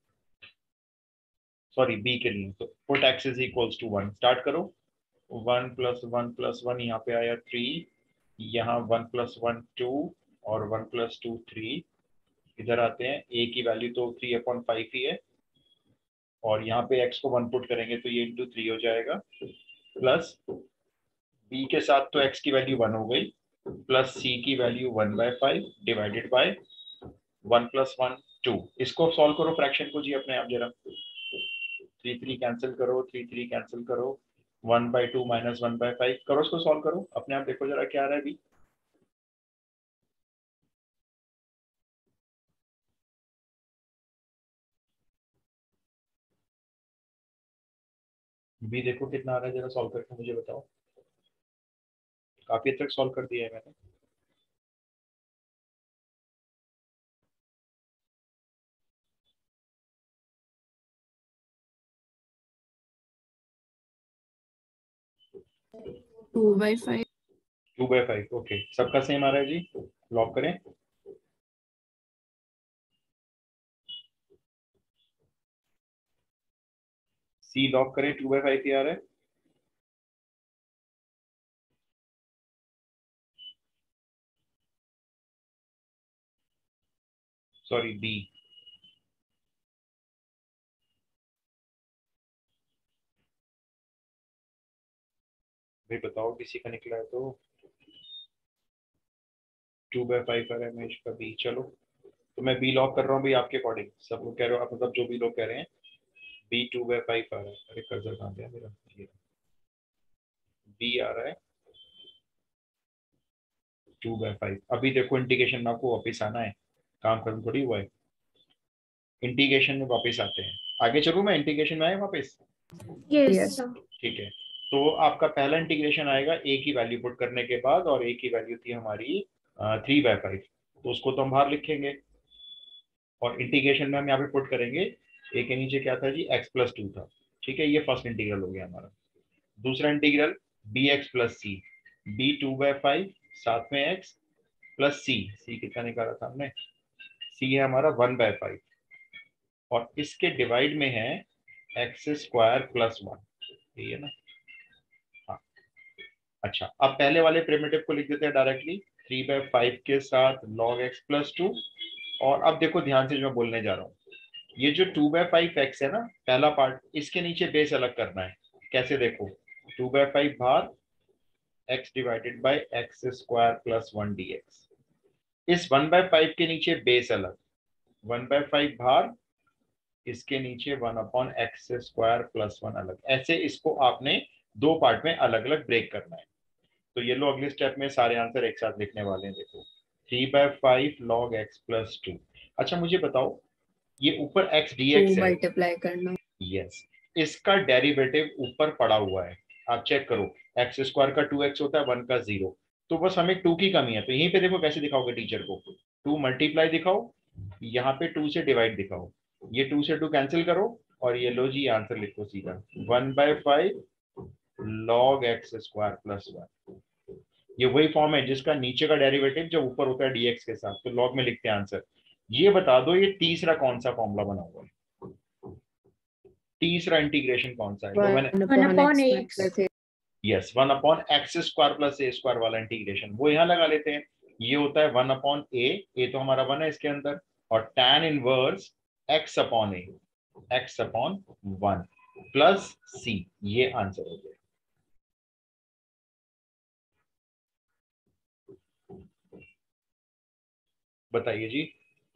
S2: सॉरी बी के लिए। तो put x is equals to one, start करो। One plus one plus one, यहाँ पे आया थ्री, यहाँ वन प्लस वन टू, और वन प्लस टू थ्री। इधर आते हैं, ए की वैल्यू तो थ्री अपॉन फाइव ही है, और यहाँ पे एक्स को वन पुट करेंगे तो ये इंटू थ्री हो जाएगा, प्लस बी के साथ तो एक्स की वैल्यू वन हो गई, प्लस सी की value one by five divided by one plus one two. इसको सॉल्व करो फ्रैक्शन को जी अपने आप जरा, थ्री थ्री कैंसिल करो, थ्री थ्री कैंसिल करो, one by two minus one by five करो, इसको सॉल्व करो अपने आप, देखो जरा क्या आ रहा है अभी। भी देखो कितना आ रहा है, जरा सॉल्व करके मुझे बताओ। काफी हद तक सॉल्व कर दिया है मैंने।
S5: Two by five
S2: two by five, okay, सबका सेम आ रहा है जी, लॉक करें। सी लॉक करें, टू बाई फाइव ही आ रहा है। सॉरी बी, भाई बताओ किसी का निकला है तो। टू बाई फाइव आ रहा है मेश का बी, चलो तो मैं बी लॉक कर रहा हूँ भाई, आपके अकॉर्डिंग सब लोग कह रहे हो आप, मतलब जो भी लोग कह रहे हैं बी टू बाई फाइव आ रहा है। अरे कर्सर कहाँ गया मेरा, ये बी आ रहा है टू बाई फाइव। अभी देखो इंटीग्रेशन में आपको वापस आना है, काम खत्म थोड़ी हुआ है, इंटीग्रेशन में वापस आते हैं। आगे चलूँ मैं, इंटीग्रेशन में आए वापस,
S3: Yes,
S5: Yes.
S3: sir.
S2: ठीक है। तो आपका पहला इंटीग्रेशन आएगा ए की वैल्यू पुट करने के बाद, और ए की वैल्यू थी हमारी थ्री बाई फाइव, तो उसको तो हम बाहर लिखेंगे, और इंटीग्रेशन में हम यहाँ पे पुट करेंगे, ए के नीचे क्या था जी, एक्स प्लस टू था, ठीक है। ये फर्स्ट इंटीग्रल हो गया हमारा। दूसरा integral b x plus c, b two by five, साथ में एक्स प्लस सी, सी कितना निकाला था हमने, सी है हमारा वन बाय फाइव, और इसके डिवाइड में है एक्स स्क्वायर प्लस वन, यही है ना। हाँ, अच्छा, अब पहले वाले प्रिमिटिव को लिख देते हैं डायरेक्टली, थ्री बाय फाइव के साथ लॉग एक्स प्लस टू। और अब देखो ध्यान से जो मैं बोलने जा रहा हूँ, ये जो टू बाय फाइव एक्स है ना, पहला पार्ट, इसके नीचे बेस अलग करना है। कैसे, देखो, टू बाय फाइव भाग x divided by x square plus one d x. इस वन बाय फाइव के नीचे बेस अलग, वन बाय फाइव भाग इसके नीचे one upon x square plus one अलग। ऐसे इसको आपने दो पार्ट में अलग अलग ब्रेक करना है। तो ये लो अगले स्टेप में सारे आंसर एक साथ लिखने वाले हैं। देखो, three by five log x plus two. अच्छा मुझे बताओ, ये ऊपर एक्स डी एक्स है,
S5: मल्टीप्लाई करना,
S2: यस, इसका डेरिवेटिव ऊपर पड़ा हुआ है, आप चेक करो, एक्स स्क्वायर का टू एक्स होता है, वन का जीरो, तो बस हमें टू की कमी है। तो यहीं पे देखो कैसे दिखाओगे टीचर को, टू मल्टीप्लाई दिखाओ, यहाँ पे टू से डिवाइड दिखाओ, ये टू से टू कैंसिल करो और ये लो जी आंसर लिखो सीधा, one by five log x square plus one. ये वही फॉर्म है जिसका नीचे का डेरिवेटिव जब ऊपर होता है डीएक्स के साथ, तो लॉग में लिखते हैं आंसर। ये बता दो ये तीसरा कौन सा फॉर्मूला बना हुआ है, तीसरा इंटीग्रेशन कौन सा है? तो मैंने
S3: one upon x,
S2: yes one upon x square plus a square वाला इंटीग्रेशन वो यहाँ लगा लेते हैं। ये होता है वन अपॉन ए, ए तो हमारा वन है इसके अंदर, और tan inverse x upon a, x upon one plus c, ये आंसर हो गया। बताइए जी।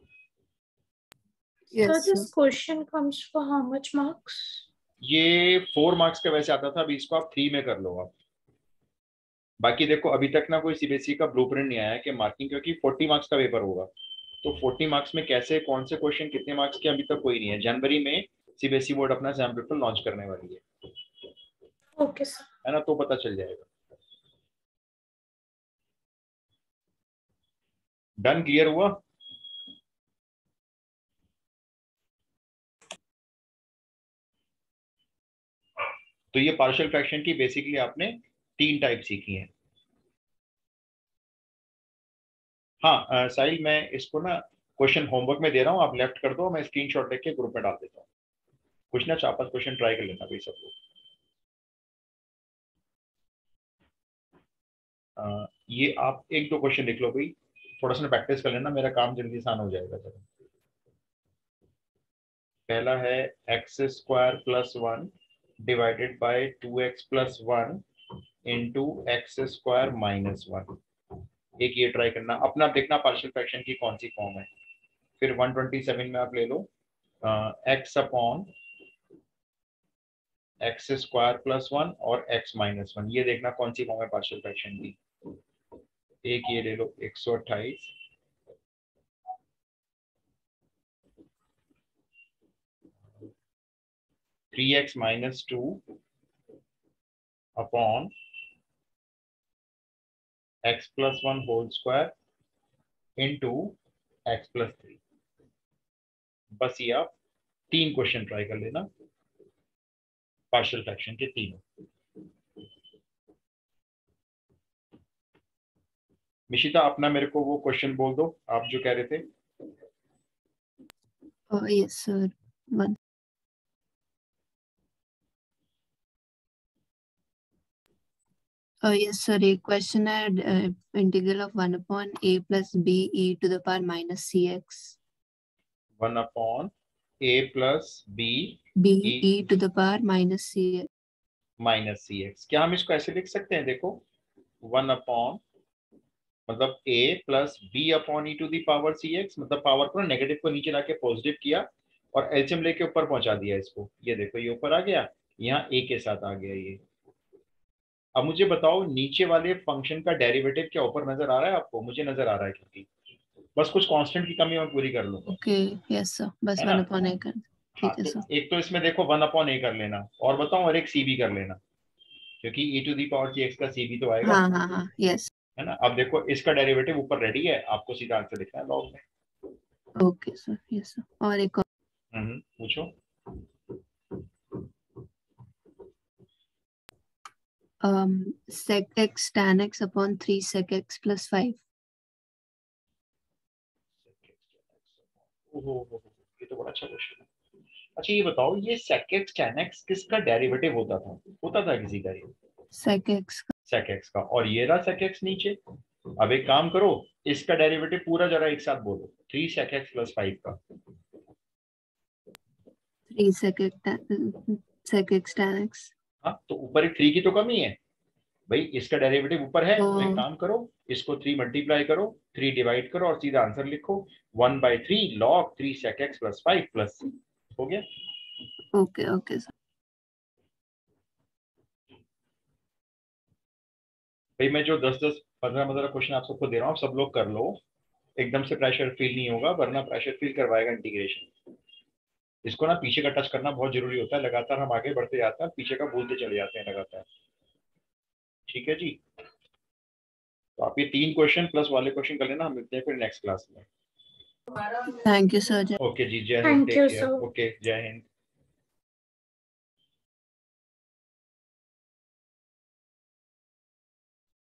S3: so
S5: Yes,
S3: this
S5: sir.
S3: question comes for how much marks?
S2: ये फोर मार्क्स का वैसे आता था, अभी इसको आप थ्री में कर लो आप। बाकी देखो अभी तक ना कोई सीबीएसई का ब्लूप्रिंट नहीं आया कि मार्किंग, क्योंकि फोर्टी मार्क्स का पेपर होगा, तो फोर्टी मार्क्स में कैसे कौन से क्वेश्चन कितने मार्क्स के अभी तक कोई नहीं है। जनवरी में सीबीएसई बोर्ड अपना एग्जाम पेपर लॉन्च करने वाली है,
S3: Okay sir.
S2: है ना, तो पता चल जाएगा। डन, क्लियर हुआ? तो ये पार्शियल फ्रैक्शन की बेसिकली आपने तीन टाइप सीखी हैं। हाँ साहिल, मैं इसको ना क्वेश्चन होमवर्क में दे रहा हूँ, आप लेफ्ट कर दो, मैं स्क्रीनशॉट लेके ग्रुप में डाल देता हूँ। कुछ ना चार पांच क्वेश्चन ट्राई कर लेना भाई सब लोग। आ, ये आप एक दो क्वेश्चन लिख लो भाई, थोड़ा सा प्रैक्टिस कर लेना, मेरा काम जल्दी आसान हो जाएगा। चलो पहला है x square plus one divided by two x plus one into x square minus one. एक ये ट्राई करना, अपना देखना पार्शियल फ्रैक्शन की कौन सी फॉर्म है। फिर वन ट्वेंटी सेवन में आप ले लो x upon x square plus one और एक्स माइनस वन, ये देखना कौन सी फॉर्म है पार्शियल फ्रैक्शन की। एक ये ले लो एक सौ अट्ठाईस, three x minus two upon x plus one whole square into x plus three. बस ये आप तीन क्वेश्चन ट्राई कर लेना पार्शियल फ्रैक्शन के तीनों। मिशिता अपना मेरे को वो क्वेश्चन बोल दो आप जो कह रहे थे।
S5: Oh, yes, sir. One. Oh, yes, sir. एक क्वेश्चन है integral of one upon a plus b e to the power minus c x.
S2: One upon a plus b
S5: b e to the power minus c x
S2: minus c x. क्या हम इसको ऐसे लिख सकते हैं? देखो one upon मतलब a plus b upon e to the power C x, मतलब पावर को नेगेटिव को नीचे लाके पॉजिटिव किया और एलसीएम लेके ऊपर पहुंचा दिया इसको। ये देखो ये ऊपर आ गया, यहाँ a के साथ आ गया ये। अब मुझे बताओ नीचे वाले फंक्शन का डेरिवेटिव क्या ऊपर नजर आ रहा है आपको? मुझे नजर आ रहा है, क्योंकि बस कुछ कांस्टेंट की कमी मैं पूरी कर लूंगा।
S5: ओके, यस सर, बस वन अपॉन ए कर।
S2: हाँ,
S5: ठीक है
S2: तो
S5: सर।
S2: एक तो इसमें देखो वन अपॉन ए कर लेना, और बताओ और एक सी भी कर लेना, क्योंकि e to the power C X का सी भी तो आएगा,
S5: हाँ हाँ हाँ, यस।
S2: है ना। अब देखो इसका डेरिवेटिव ऊपर रेडी है, आपको सीधा आंसर लिखना है लॉग में।
S5: Okay sir, yes sir. और एक और
S2: हम्म पूछो।
S5: um sec x tan x upon three sec x plus five.
S2: ओहो, ये तो बड़ा अच्छा क्वेश्चन है। अच्छा ये बताओ ये sec x tan x किसका डेरिवेटिव होता था? होता था किसी का ये
S5: sec x का
S2: sec x का, और ये रहा sec x नीचे। अब एक काम करो, इसका डेरिवेटिव पूरा जरा एक साथ बोलो, three sec x plus five का।
S5: Three sec x tan sec x tan x।
S2: हाँ तो ऊपर एक थ्री की तो कमी है भाई, इसका डेरिवेटिव ऊपर है, तो एक
S5: ओ।
S2: काम करो इसको थ्री मल्टीप्लाई करो, थ्री डिवाइड करो और सीधा आंसर लिखो, one by three log three sec x plus five plus C. हो गया।
S5: Okay okay sir.
S2: भाई मैं जो दस दस पंद्रह पंद्रह क्वेश्चन आप सबको दे रहा हूँ, सब लोग कर लो, एकदम से प्रेशर फील नहीं होगा, वरना प्रेशर फील करवाएगा इंटीग्रेशन। इसको ना पीछे का टच करना बहुत जरूरी होता है, लगातार हम आगे बढ़ते जाते हैं, पीछे का भूलते चले जाते हैं लगातार। ठीक है जी, तो आप ये तीन क्वेश्चन प्लस वाले क्वेश्चन कर लेना, हम मिलते हैं फिर नेक्स्ट क्लास में।
S5: Thank you, sir.
S2: ओके जी, जय हिंद,
S3: Thank you,
S2: take care.
S3: sir.
S2: Okay, जय हिंद।